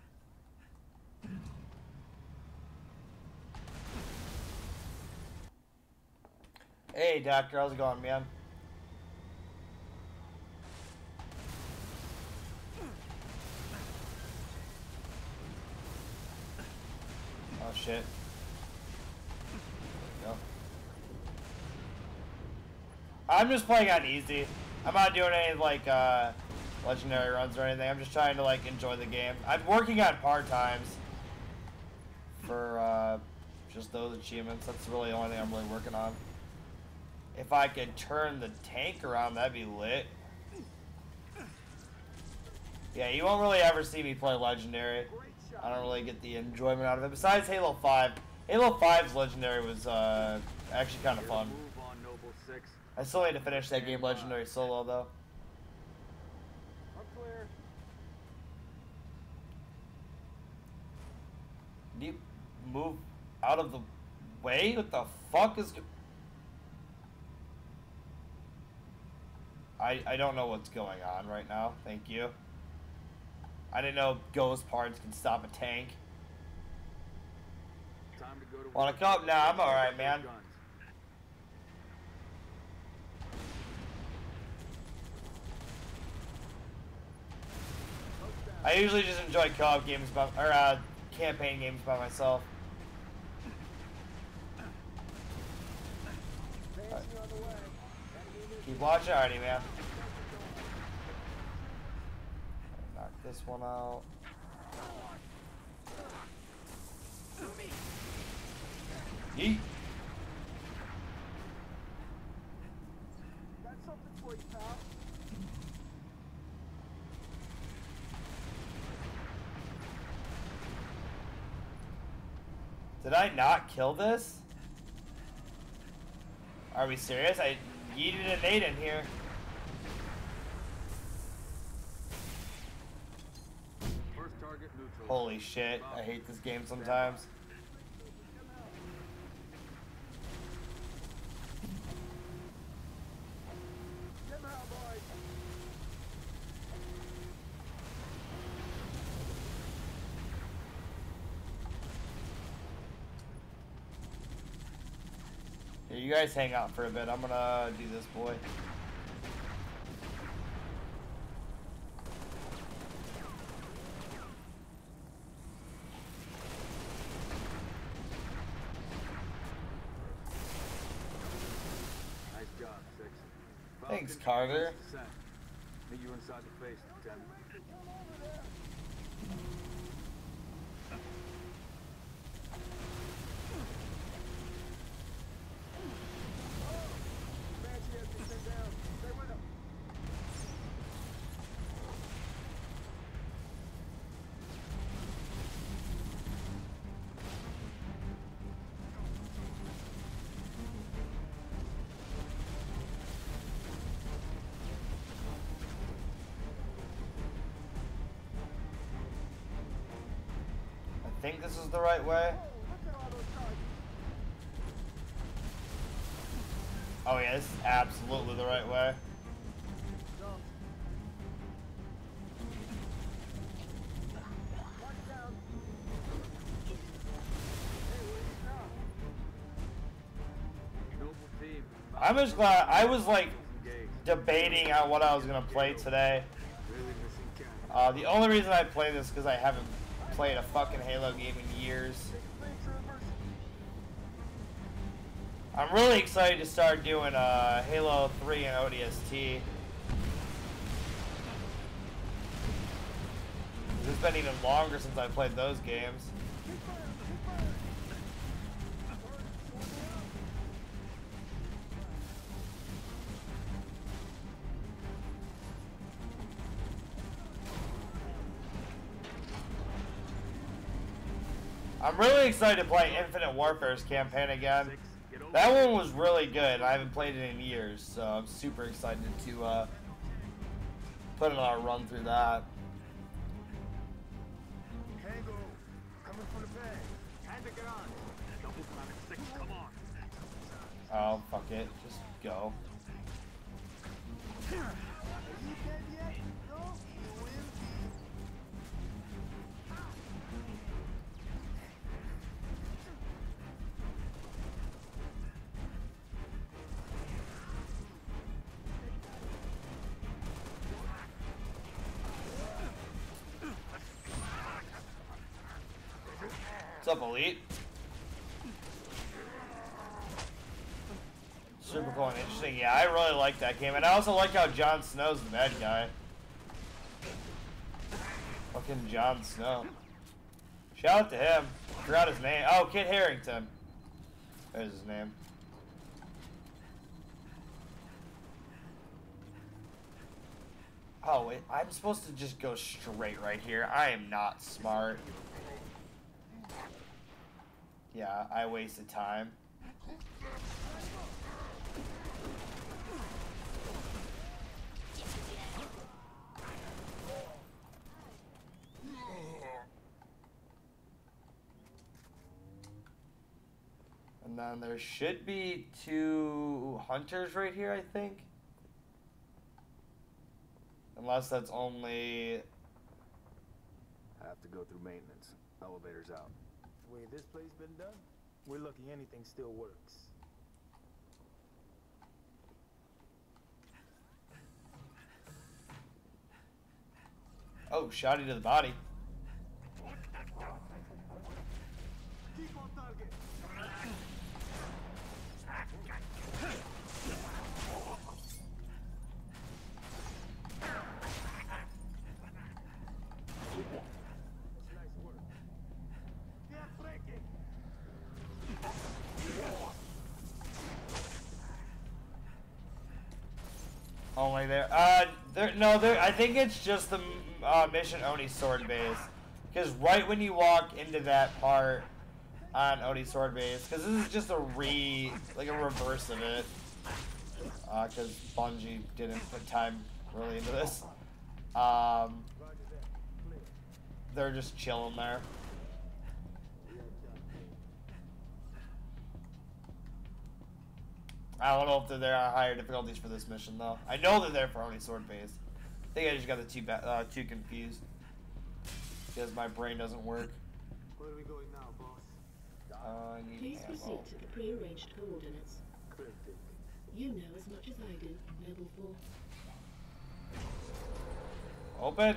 Hey, Doctor, how's it going, man? Oh, shit. There we go. I'm just playing on easy. I'm not doing any, like, uh... legendary runs or anything. I'm just trying to like enjoy the game. I'm working on part-times for uh, just those achievements. That's really the only thing I'm really working on. If I could turn the tank around, that'd be lit. Yeah, you won't really ever see me play legendary. I don't really get the enjoyment out of it. Besides Halo five. Halo five's legendary was uh, actually kind of fun. I still need to finish that game legendary solo though. Do you move out of the way? What the fuck is... I, I don't know what's going on right now. Thank you. I didn't know ghost parts can stop a tank. Time to go to Wanna come? Nah, I'm alright, man. I usually just enjoy co-op games by, or uh, campaign games by myself. Right. Keep watching, alrighty, man. Knock this one out. Yeet. Got something for you, pal. Did I not kill this? Are we serious? I yeeted a nade in here. First target neutral. Holy shit, I hate this game sometimes. you guys hang out for a bit. I'm gonna do this, boy. Nice job, Six. Thanks, Carter. Meet you inside the face, Lieutenant. I think this is the right way. Oh yeah, this is absolutely the right way. I'm just glad I was like debating on what I was gonna play today. Uh, the only reason I play this because I haven't played a fucking Halo game in years. I'm really excited to start doing uh, Halo three and O D S T. It's been even longer since I played those games. I'm really excited to play Infinite Warfare's campaign again. That one was really good. I haven't played it in years, so I'm super excited to uh, put in our run through that. Tango, coming from the bag. Time to get on. Double planet six, come on. Oh, fuck it. Just go. Are you dead yet? No, you will be. What's up, Elite? Super cool and interesting. Yeah, I really like that game. And I also like how Jon Snow's the bad guy. Fucking Jon Snow. Shout out to him. I forgot his name. Oh, Kit Harington. There's his name. Oh, wait. I'm supposed to just go straight right here. I am not smart. Yeah, I wasted time. And then there should be two hunters right here, I think. Unless that's only... I have to go through maintenance. Elevator's out. The way this place been done, we're lucky anything still works. Oh, shotty to the body. Keep on target. Only there. Uh, there. No, there. I think it's just the uh, Mission Oni Sword Base, because right when you walk into that part on Oni Sword Base, because this is just a re, like a reverse of it, because uh, Bungie didn't put time really into this. Um, they're just chilling there. I don't know if they're there on higher difficulties for this mission, though. I know they're there for Oni Sword Base. I think I just got the two uh, two confused. Because my brain doesn't work. Where are we going now, boss? Uh, I need Please ammo. proceed to the prearranged coordinates. Cryptic. You know as much as I do, Noble Four. Open.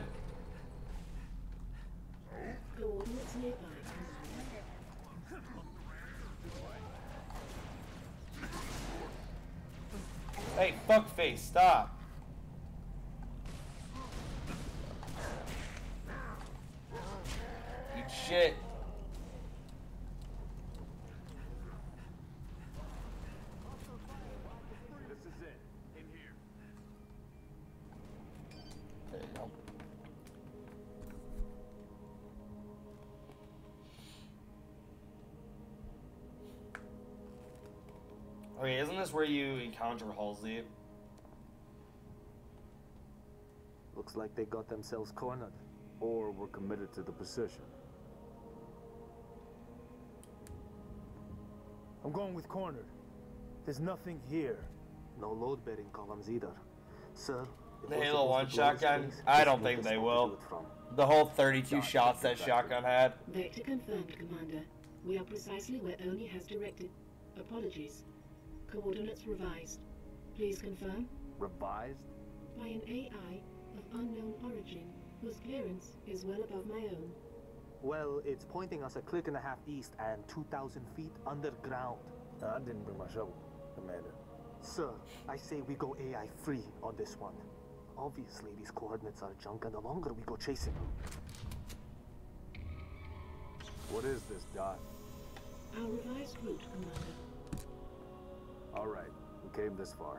Coordinates nearby. Hey, fuckface, stop. Eat shit. This is it. In here. There you go. Okay, isn't this where you encounter Halsey? Looks like they got themselves cornered. Or we're committed to the position. I'm going with cornered. There's nothing here. No load-bearing columns either. Sir, if The we're Halo supposed one to blow this shotgun? place, I this don't is think the they spot to will. do it from. The whole thirty-two shots that shotgun had. Vector confirmed, Commander. We are precisely where Oni has directed. Apologies. Coordinates revised. Please confirm? Revised? By an A I of unknown origin, whose clearance is well above my own. Well, it's pointing us a click and a half east and two thousand feet underground. No, I didn't bring my shovel, Commander. Sir, I say we go A I free on this one. Obviously, these coordinates are junk, and the longer we go chasing them. What is this, Dot? Our revised route, Commander. All right, we came this far.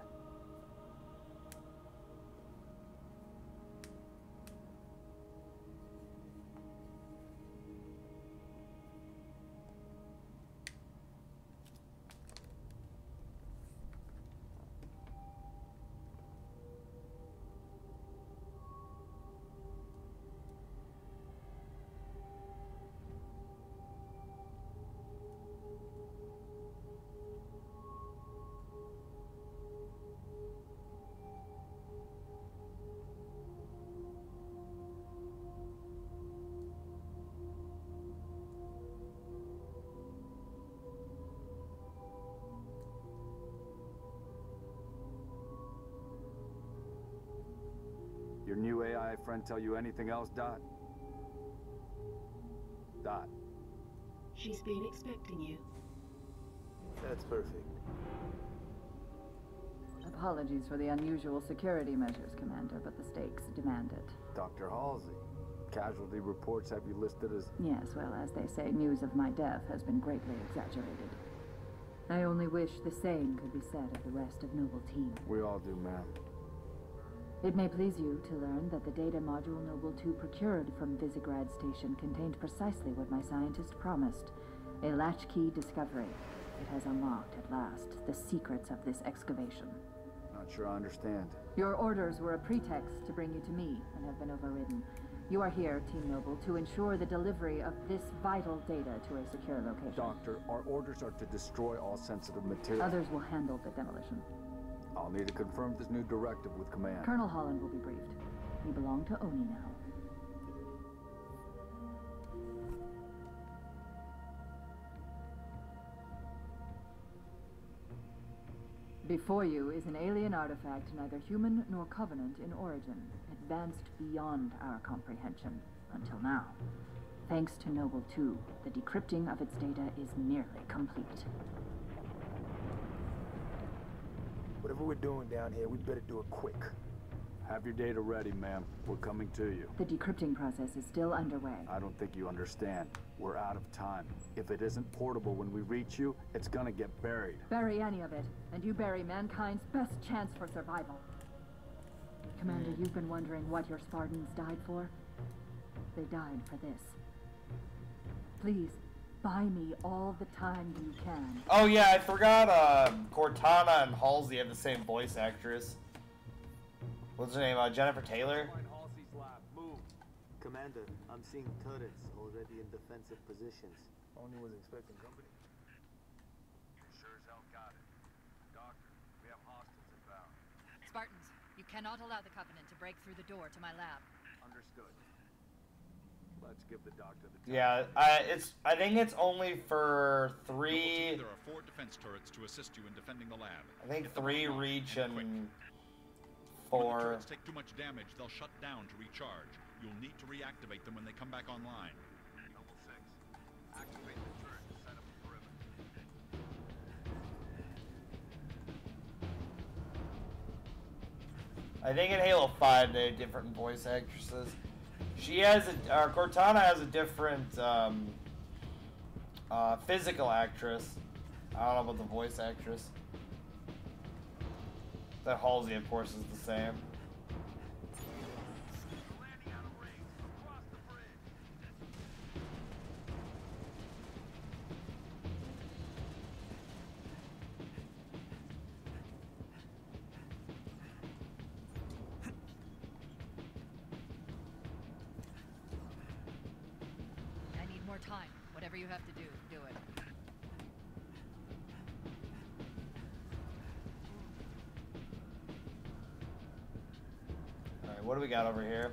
Your new A I friend tell you anything else, Dot? Dot. She's been expecting you. That's perfect. Apologies for the unusual security measures, Commander, but the stakes demand it. Doctor Halsey. Casualty reports have you listed as... Yes, well, as they say, news of my death has been greatly exaggerated. I only wish the same could be said of the rest of Noble Team. We all do, ma'am. It may please you to learn that the data module Noble two procured from Visegrad Station contained precisely what my scientist promised. A latchkey discovery. It has unlocked, at last, the secrets of this excavation. Not sure I understand. Your orders were a pretext to bring you to me, and have been overridden. You are here, Team Noble, to ensure the delivery of this vital data to a secure location. Doctor, our orders are to destroy all sensitive material. Others will handle the demolition. I'll need to confirm this new directive with command. Colonel Holland will be briefed. You belong to Oni now. Before you is an alien artifact, neither human nor Covenant in origin, advanced beyond our comprehension, until now. Thanks to Noble two, the decrypting of its data is nearly complete. Whatever we're doing down here, we better do it quick. Have your data ready, ma'am. We're coming to you. The decrypting process is still underway. I don't think you understand. We're out of time. If it isn't portable when we reach you, it's gonna get buried. Bury any of it, and you bury mankind's best chance for survival. Commander, you've been wondering what your Spartans died for? They died for this. Please, buy me all the time you can. Oh yeah, I forgot uh, Cortana and Halsey have the same voice actress. What's her name? Uh, Jennifer Taylor? Commander, I'm seeing turrets already in defensive positions. Only was expecting company. You sure as hell got it. Doctor, we have hostiles inbound. Spartans, you cannot allow the Covenant to break through the door to my lab. Understood. Let's give the doctor the time. Yeah, I it's I think it's only for three. There are four defense turrets to assist you in defending the lab. I think three reach and When the four. turrets take too much damage, they'll shut down to recharge. You'll need to reactivate them when they come back online. Noble six, activate the turret to set up a perimeter. I think in Halo five they have different voice actresses. She has a, uh, Cortana has a different um, uh, physical actress. I don't know about the voice actress. That Halsey, of course, is the same. I need more time. Whatever you have to do, do it. Alright, what do we got over here?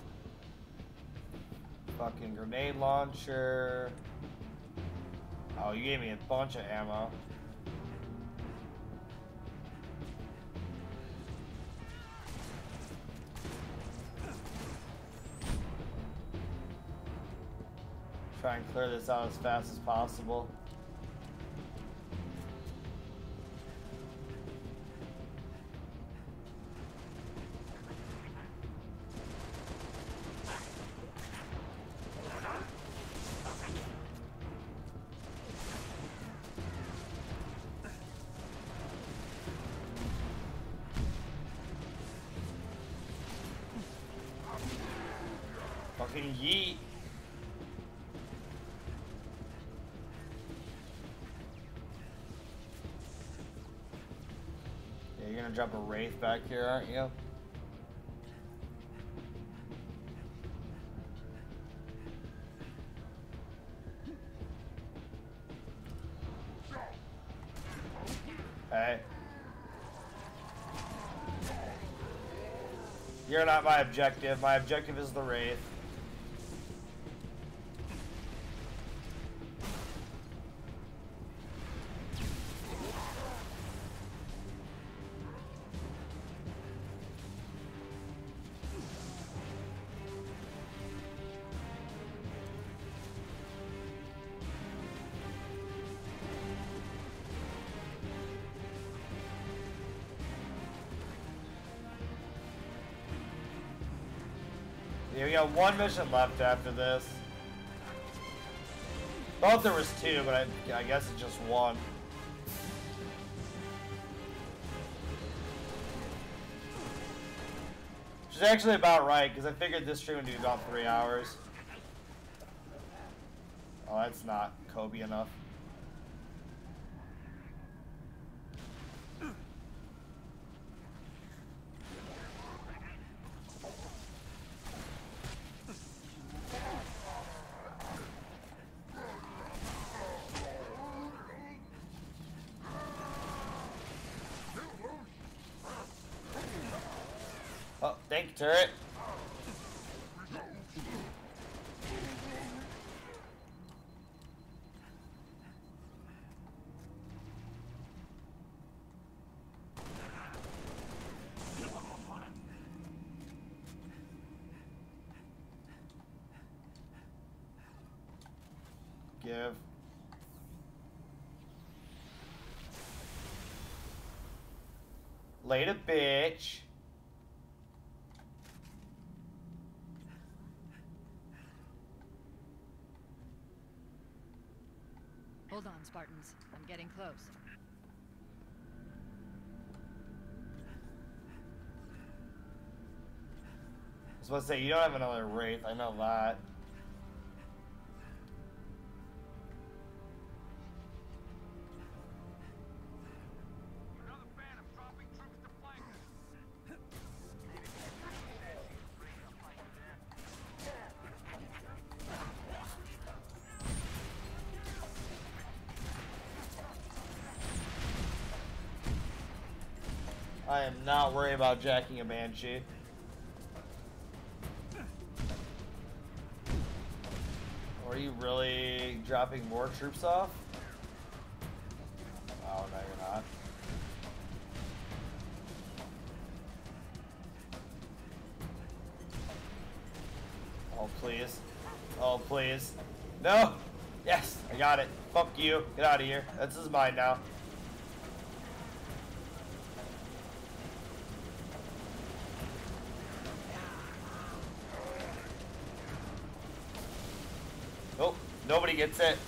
Fucking grenade launcher. Oh, you gave me a bunch of ammo. Try and clear this out as fast as possible. Fucking yeet. Yeah, you're gonna drop a Wraith back here, aren't you? Hey. You're not my objective. My objective is the Wraith. Yeah, we got one mission left after this. Thought there was two, but I, I guess it's just one. Which is actually about right, because I figured this stream would be about three hours. Oh, that's not Kobe enough. Oh, thank you, turret. Give. Later, bitch. Hold on, Spartans. I'm getting close. I was supposed to say, you don't have another Wraith, I know that. I am not worried about jacking a Banshee. Are you really dropping more troops off? Oh, no, you're not. Oh, please. Oh, please. No! Yes, I got it. Fuck you. Get out of here. This is mine now. Oh, nobody gets it.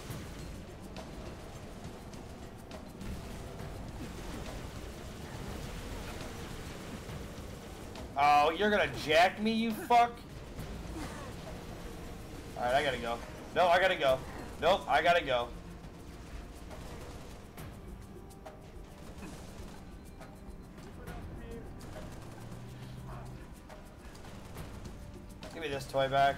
Oh, you're gonna jack me, you fuck? Alright, I gotta go. No, I gotta go. Nope, I gotta go. Give me this toy back.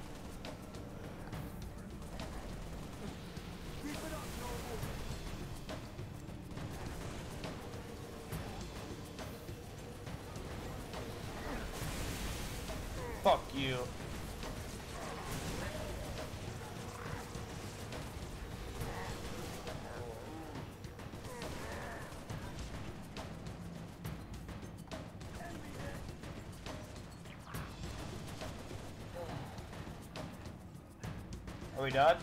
Fuck you. Are we done?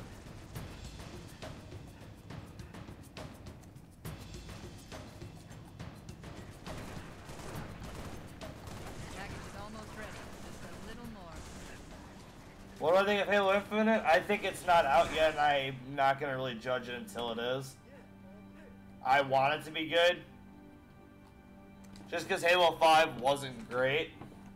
Package is almost ready. Just a little more. What do I think of Halo Infinite? I think it's not out yet, and I'm not gonna really judge it until it is. I want it to be good. Just because Halo five wasn't great.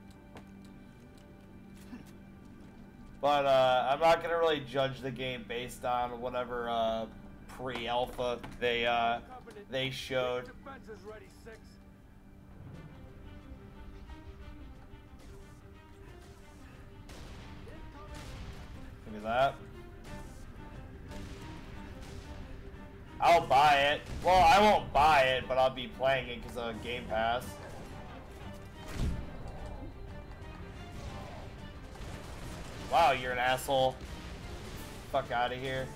But uh, I'm not gonna really judge the game based on whatever uh, pre-alpha they uh, they showed. Give me that. I'll buy it. Well, I won't buy it, but I'll be playing it because of Game Pass. Wow, you're an asshole. Fuck out of here.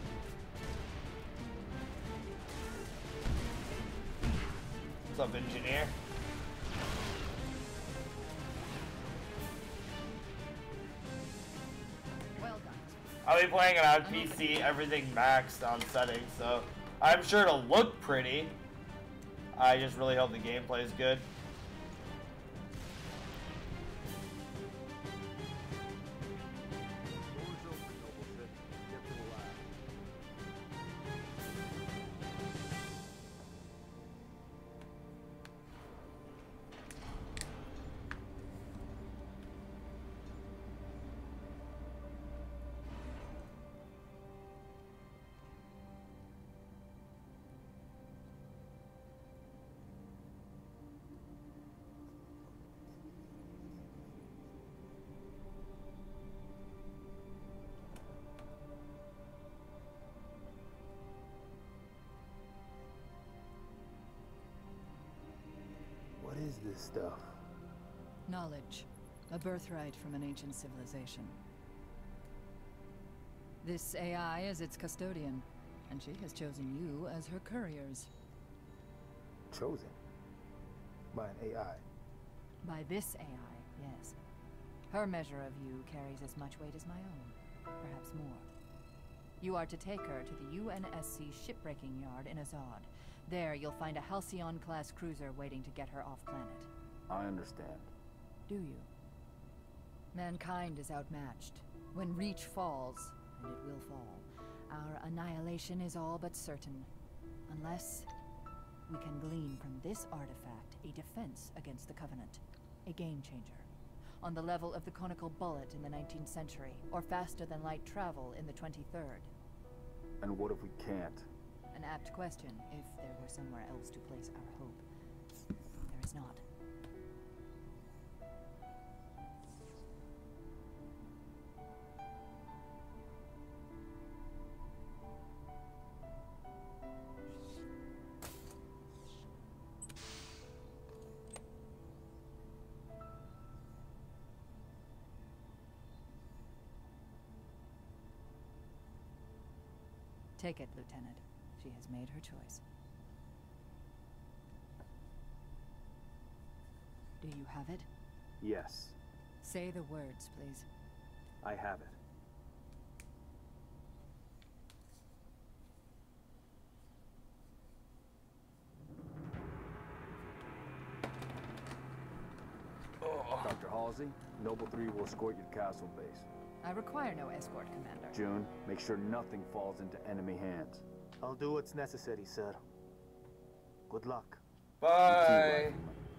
What's up, engineer? Well done. I'll be playing it on P C, everything maxed on settings, so I'm sure it'll look pretty. I just really hope the gameplay is good. What is this stuff? Knowledge. A birthright from an ancient civilization. This A I is its custodian, and she has chosen you as her couriers. Chosen? By an A I? By this A I, yes. Her measure of you carries as much weight as my own, perhaps more. You are to take her to the U N S C shipbreaking yard in Azad. There, you'll find a Halcyon-class cruiser waiting to get her off-planet. I understand. Do you? Mankind is outmatched. When Reach falls, and it will fall, our annihilation is all but certain. Unless we can glean from this artifact a defense against the Covenant. A game-changer. On the level of the conical bullet in the nineteenth century, or faster-than-light travel in the twenty-third. And what if we can't? An apt question, if there were somewhere else to place our hope. There is not. Take it, Lieutenant. She has made her choice. Do you have it? Yes, Say the words, please. I have it. Doctor Halsey, Noble three will escort you to Castle Base. I require no escort, Commander. June, make sure nothing falls into enemy hands. I'll do what's necessary, sir. Good luck. Bye.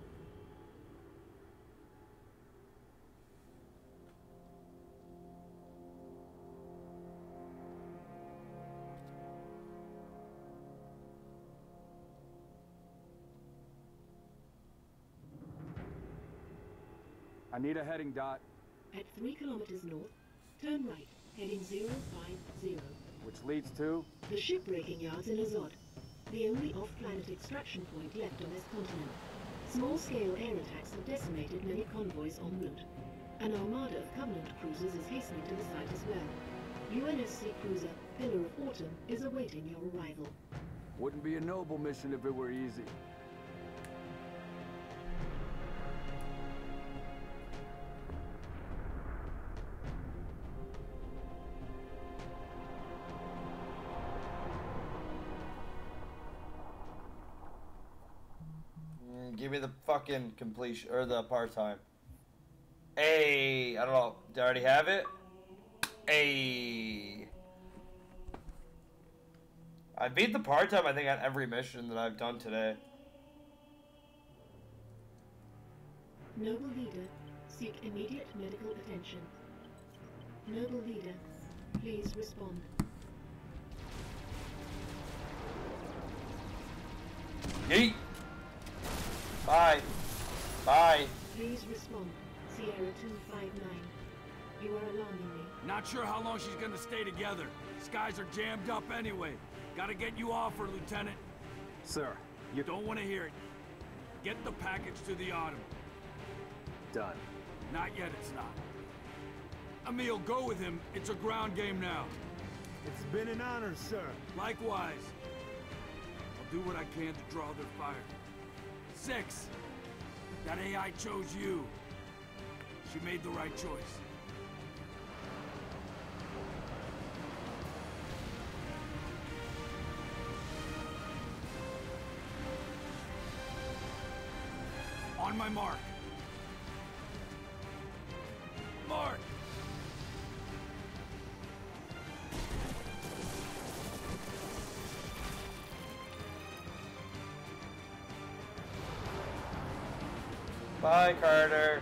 I need a heading, Dot. At three kilometers north, turn right, heading zero five zero. Which leads to? The shipbreaking yards in Azod, the only off-planet extraction point left on this continent. Small-scale air attacks have decimated many convoys en route. An armada of Covenant cruisers is hastening to the site as well. U N S C cruiser Pillar of Autumn is awaiting your arrival. Wouldn't be a noble mission if it were easy. Give me the fucking completion, or the part-time. Hey, I don't know. Do I already have it? Hey. I beat the part-time, I think, on every mission that I've done today. Noble Leader, seek immediate medical attention. Noble Leader, please respond. Yeet. Bye. Bye. Please respond. Sierra two five nine. You are alarming me. Not sure how long she's gonna stay together. Skies are jammed up anyway. Gotta get you off her, Lieutenant. Sir, you don't want to hear it. Get the package to the Autumn. Done. Not yet, it's not. Emil, go with him. It's a ground game now. It's been an honor, sir. Likewise. I'll do what I can to draw their fire. Six. That A I chose you. She made the right choice. On my mark. Mark! Bye, Carter.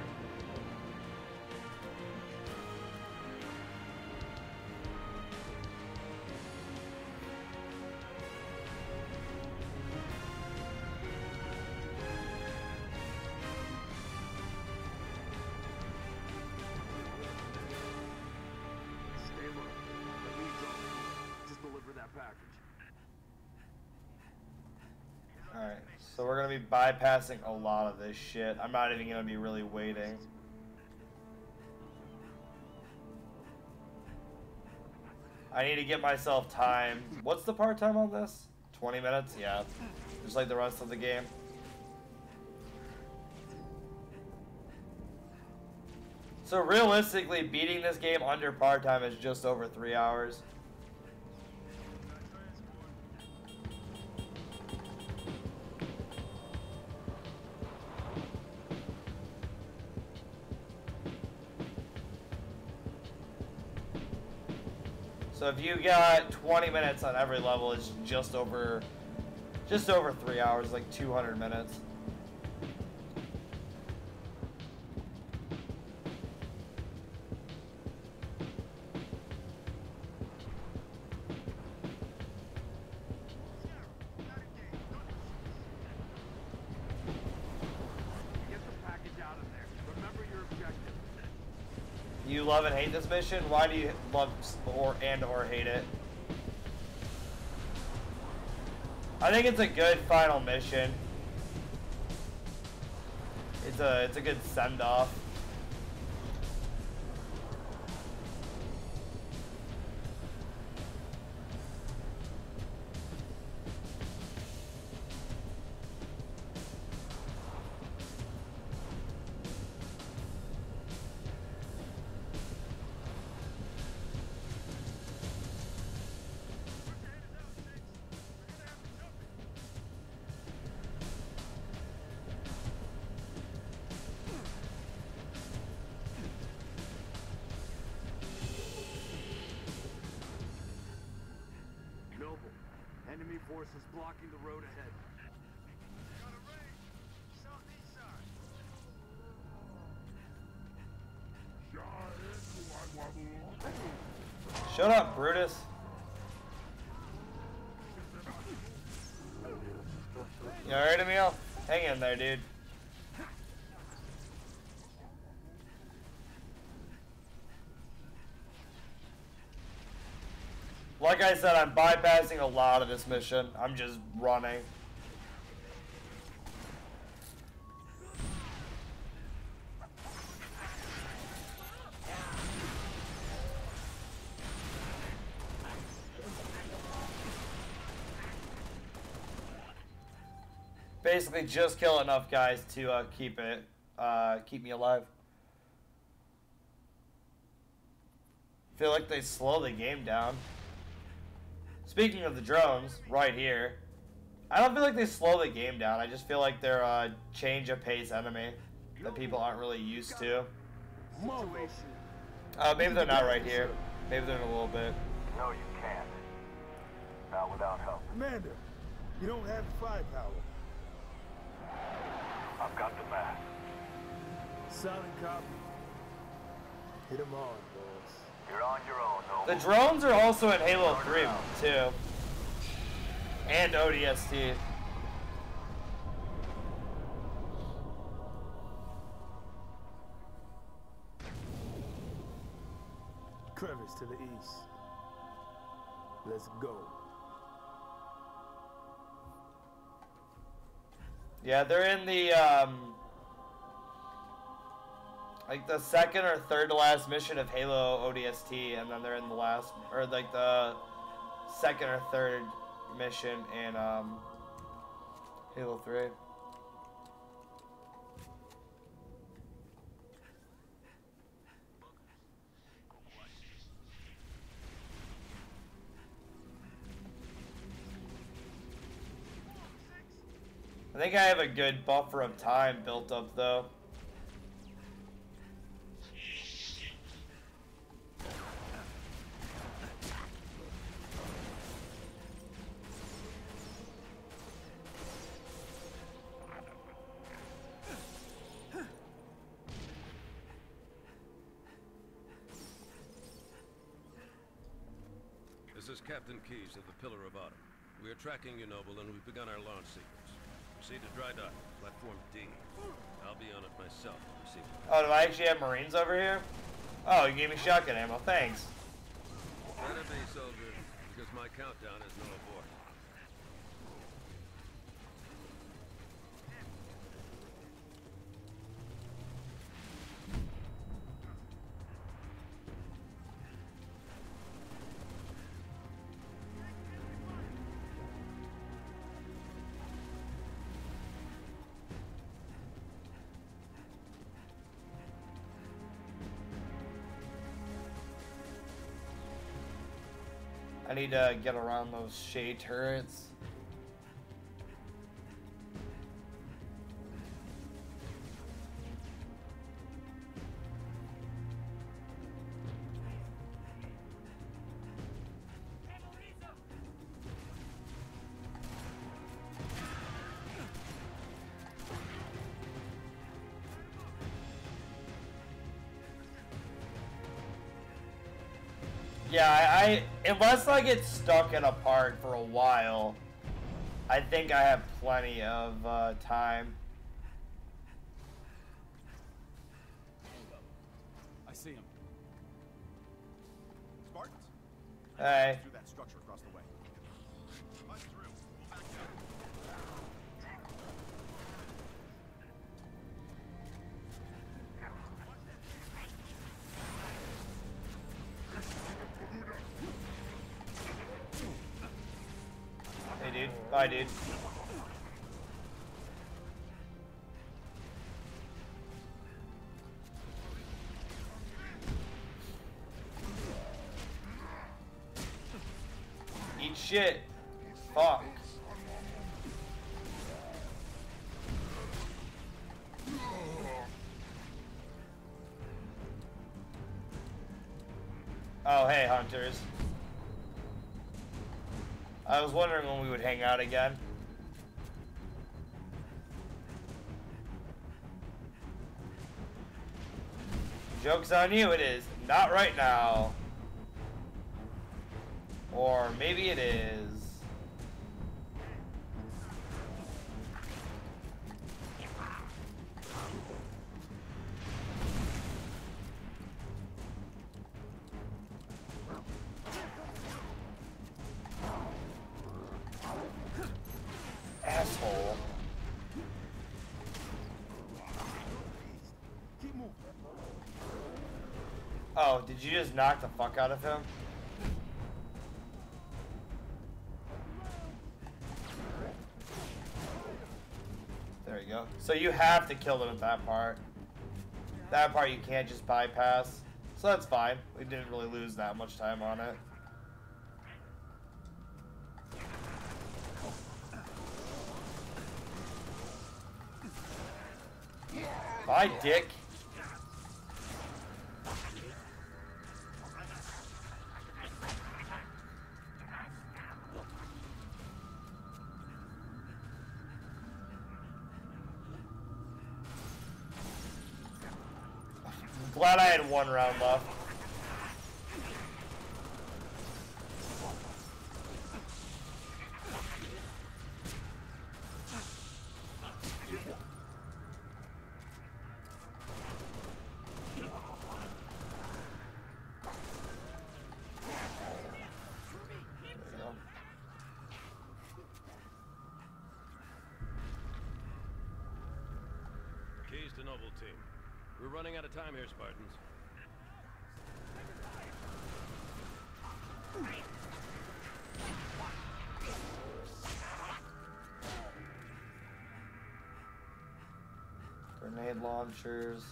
Stay low. Let me drop. Just deliver that package. Alright, so we're gonna be bypassing a lot of this shit. I'm not even gonna be really waiting. I need to get myself time. What's the part time on this? twenty minutes? Yeah. Just like the rest of the game. So realistically, beating this game under part time is just over three hours. So if you got twenty minutes on every level, it's just over, just over three hours, like two hundred minutes. Get the package out of there. Remember your objective. You love and hate this mission? Why do you love or and or hate it? I think it's a good final mission. It's a it's a good send off. forces blocking the road ahead. Shut up, Brutus. You alright, Emil? Hang in there, dude. Like I said, I'm bypassing a lot of this mission. I'm just running. Basically, just kill enough guys to uh, keep it, uh, keep me alive. Feel like they slow the game down. Speaking of the drones, right here, I don't feel like they slow the game down. I just feel like they're a change of pace enemy that people aren't really used to. Uh, maybe they're not right here. Maybe they're in a little bit. No, you can't. Not without help. Commander, you don't have the firepower. I've got the math. Solid copy. Hit them on, boys. You're on your own, The Noble. drones are also in Halo three, too. And O D S T. Crevice to the east. Let's go. Yeah, they're in the, um... like the second or third to last mission of Halo O D S T, and then they're in the last, or like the second or third mission in um, Halo three. I think I have a good buffer of time built up though. This is Captain Keyes of the Pillar of Autumn. We are tracking you, Noble, and we've begun our launch sequence. Proceed to dry dock, platform D. I'll be on it myself. See. Oh, do I actually have Marines over here? Oh, you gave me shotgun ammo. Thanks. Not a base soldier, because my countdown is no abort. I need to get around those shade turrets. Yeah, I, I unless I get stuck in a part for a while, I think I have plenty of uh, time. I see him. Spartans? Hey. Through that structure across the way. Punch through. We'll back down. Hey, dude. Bye, dude. Eat shit. Fuck. Oh, hey, hunters. I was wondering when we would hang out again. Joke's on you, it is not right now. Or maybe it is. Asshole. Oh, did you just knock the fuck out of him? There you go. So you have to kill them at that part. That part you can't just bypass. So that's fine. We didn't really lose that much time on it. Bye, dick. Glad I had one round left. Keys to Noble team. We're running out of time here, Spartans. Grenade launchers.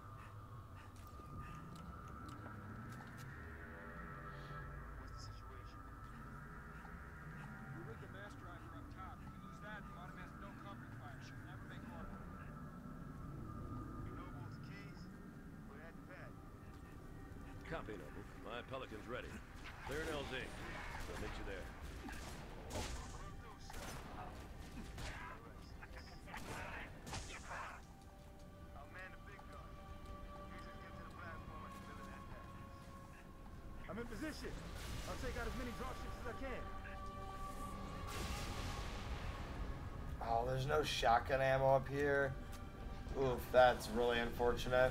Copy, Noble. My Pelican's ready. Clear an L Z. I'll meet you there. I'm in position. I'll take out as many dropships as I can. Oh, there's no shotgun ammo up here. Oof, that's really unfortunate.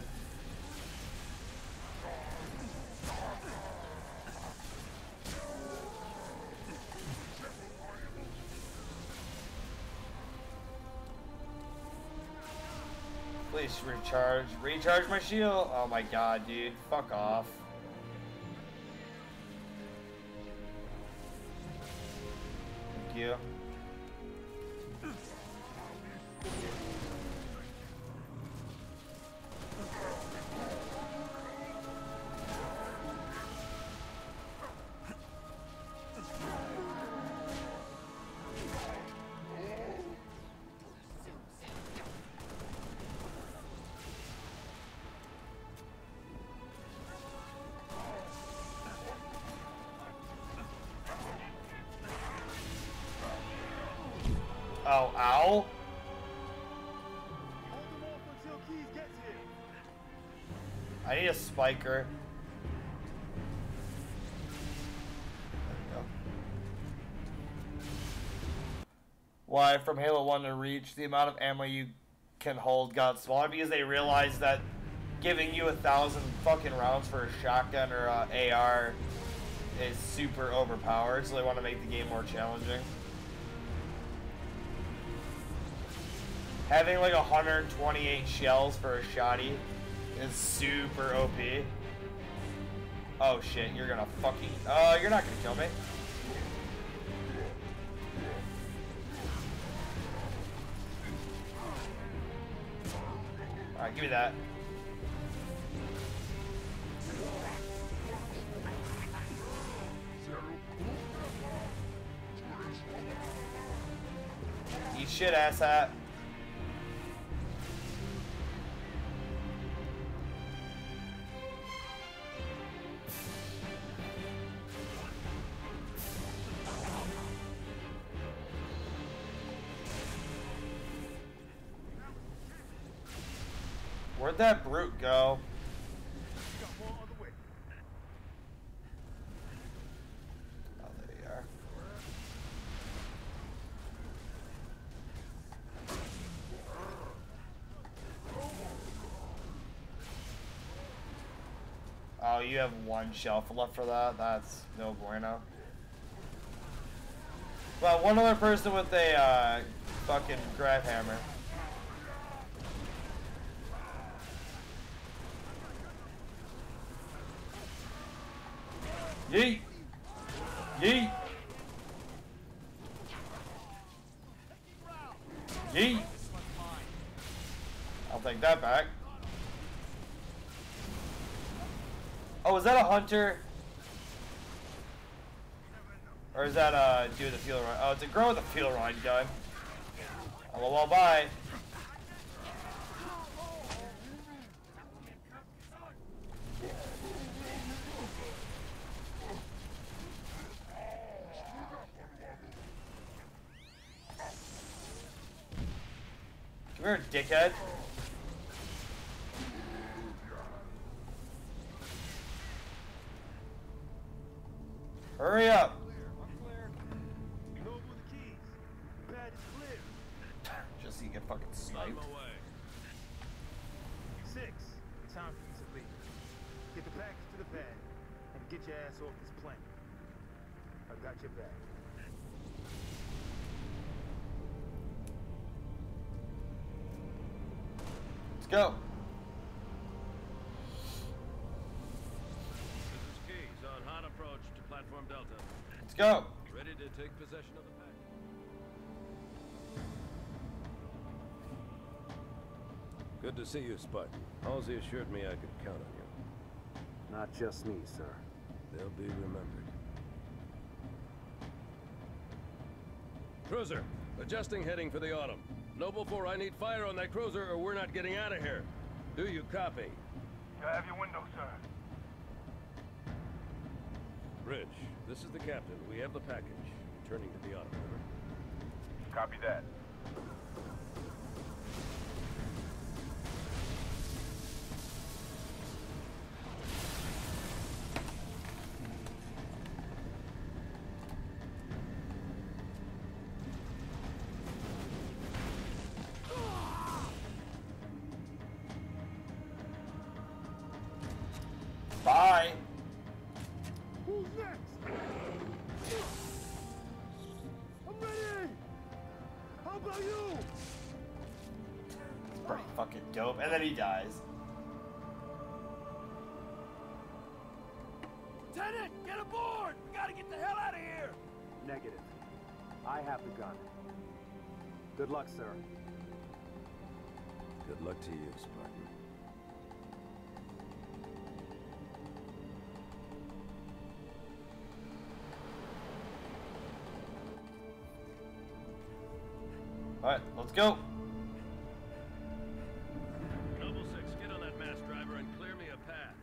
Please recharge. Recharge my shield. Oh my god, dude. Fuck off. Thank you. Oh, ow. I need a spiker. There we go. Why, from Halo one to Reach, the amount of ammo you can hold got smaller because they realized that giving you a thousand fucking rounds for a shotgun or a A R is super overpowered, so they want to make the game more challenging. Having like one hundred twenty-eight shells for a shotty is super O P. Oh shit, you're gonna fucking... Uh, you're not gonna kill me. Alright, give me that. Eat shit, asshat. Where'd that brute go? Oh, there you are. Oh, you have one shelf left for that? That's no bueno. Well, one other person with a uh, fucking grab hammer. Yeet! Yeet! Yeet! I'll take that back. Oh, is that a hunter? Or is that a dude with a fuel rod? Oh, it's a girl with a fuel rod gun. Hello, well, bye. Come here, dickhead. Hurry up. Just so you get fucking sniped. Six, time for you to leave. Get the package to the pad and get your ass off this plane. I got your back. Let's go. This is Keys on hot approach to platform Delta. Let's go. Ready to take possession of the pack. Good to see you, Spartan. Halsey assured me I could count on you. Not just me, sir. They'll be remembered. Cruiser, adjusting heading for the Autumn. Noble four, I need fire on that cruiser or we're not getting out of here. Do you copy? I have your window, sir. Bridge, this is the captain. We have the package. Returning to the Autumn, over. Copy that. Bye. Who's next? I'm ready. How about you? Pretty fucking dope. And then he dies. Lieutenant, get aboard! We gotta get the hell out of here! Negative. I have the gun. Good luck, sir. Good luck to you, Spartan. Alright, let's go. Noble six, get on that mass driver and clear me a path.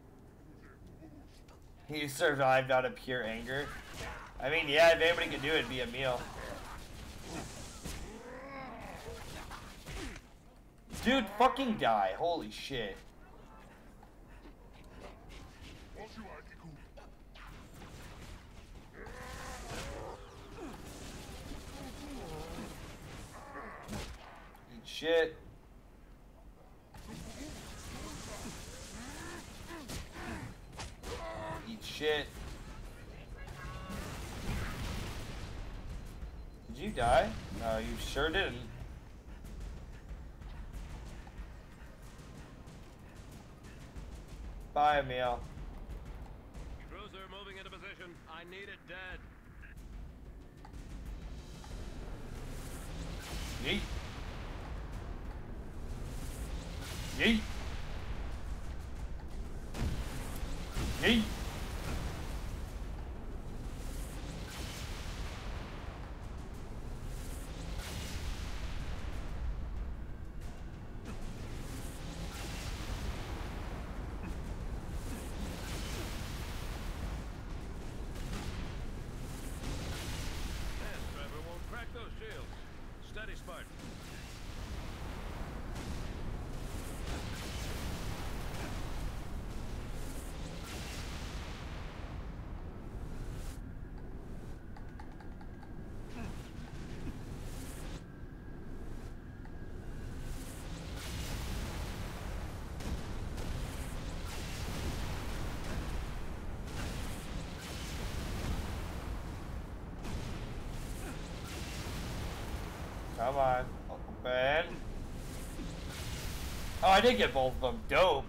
He survived out of pure anger. I mean, yeah, if anybody could do it, it'd be a meal. Dude, fucking die. Holy shit. Eat shit. Eat shit. Did you die? No, you sure didn't. Bye, Emil. Cruiser moving into position. I need it dead. Yeet. Yeet. Yeet. Come on. Open. Oh, I did get both of them. Dope.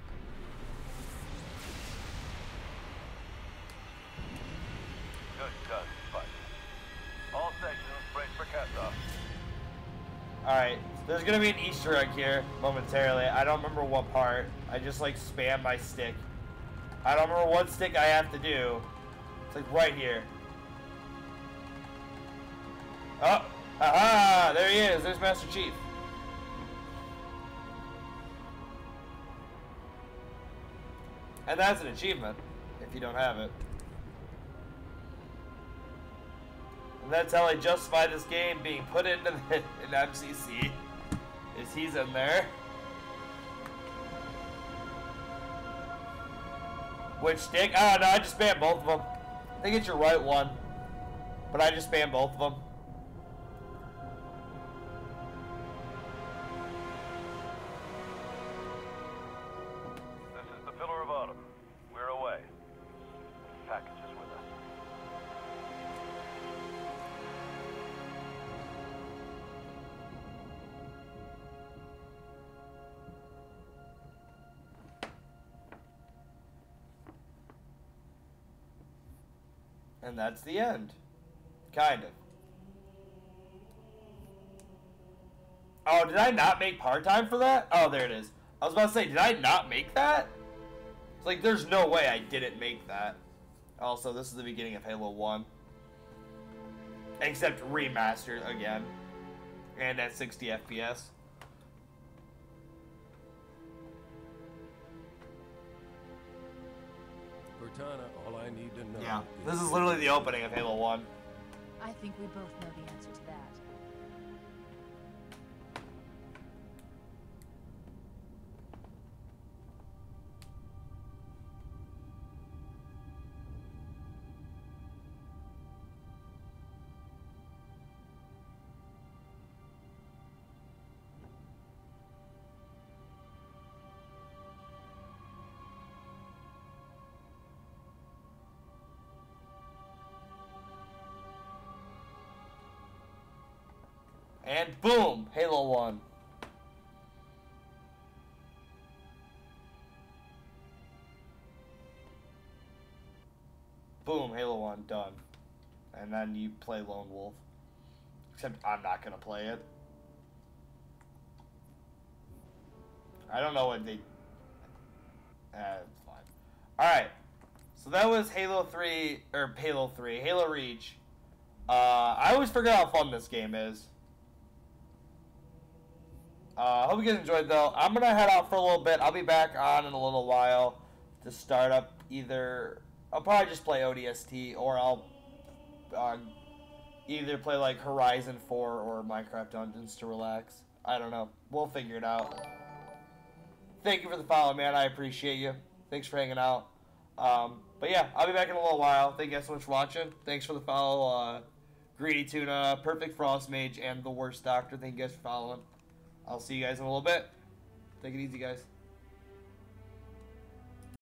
Good, good, but all sections brace for cast-off. Alright, there's gonna be an Easter egg here momentarily. I don't remember what part. I just like spam my stick. I don't remember what stick I have to do. It's like right here. Oh! Aha! There he is. There's Master Chief. And that's an achievement, if you don't have it. And that's how I justify this game being put into the, in M C C. Is he's in there. Which stick? I don't know, I just spam both of them. I think it's your right one. But I just spam both of them. This is the Pillar of Autumn. We're away. Package is with us. And that's the end. Kind of. Oh, did I not make part-time for that? Oh, there it is. I was about to say, did I not make that? It's like, there's no way I didn't make that. Also, this is the beginning of Halo one. Except remastered again. And at sixty F P S. Cortana, all I need to know. Yeah, this is literally the opening of Halo one. I think we both know the answer to that. And boom, Halo one. Boom, Halo one, done. And then you play Lone Wolf. Except I'm not gonna play it. I don't know what they... Uh, it's fine. Alright. So that was Halo three, or Halo three, Halo Reach. Uh, I always forget how fun this game is. I uh, hope you guys enjoyed, though. I'm going to head out for a little bit. I'll be back on in a little while to start up either... I'll probably just play O D S T, or I'll uh, either play, like, Horizon four or Minecraft Dungeons to relax. I don't know. We'll figure it out. Thank you for the follow, man. I appreciate you. Thanks for hanging out. Um, but, yeah, I'll be back in a little while. Thank you guys so much for watching. Thanks for the follow, uh, Greedy Tuna, Perfect Frost Mage, and The Worst Doctor. Thank you guys for following. I'll see you guys in a little bit. Take it easy, guys.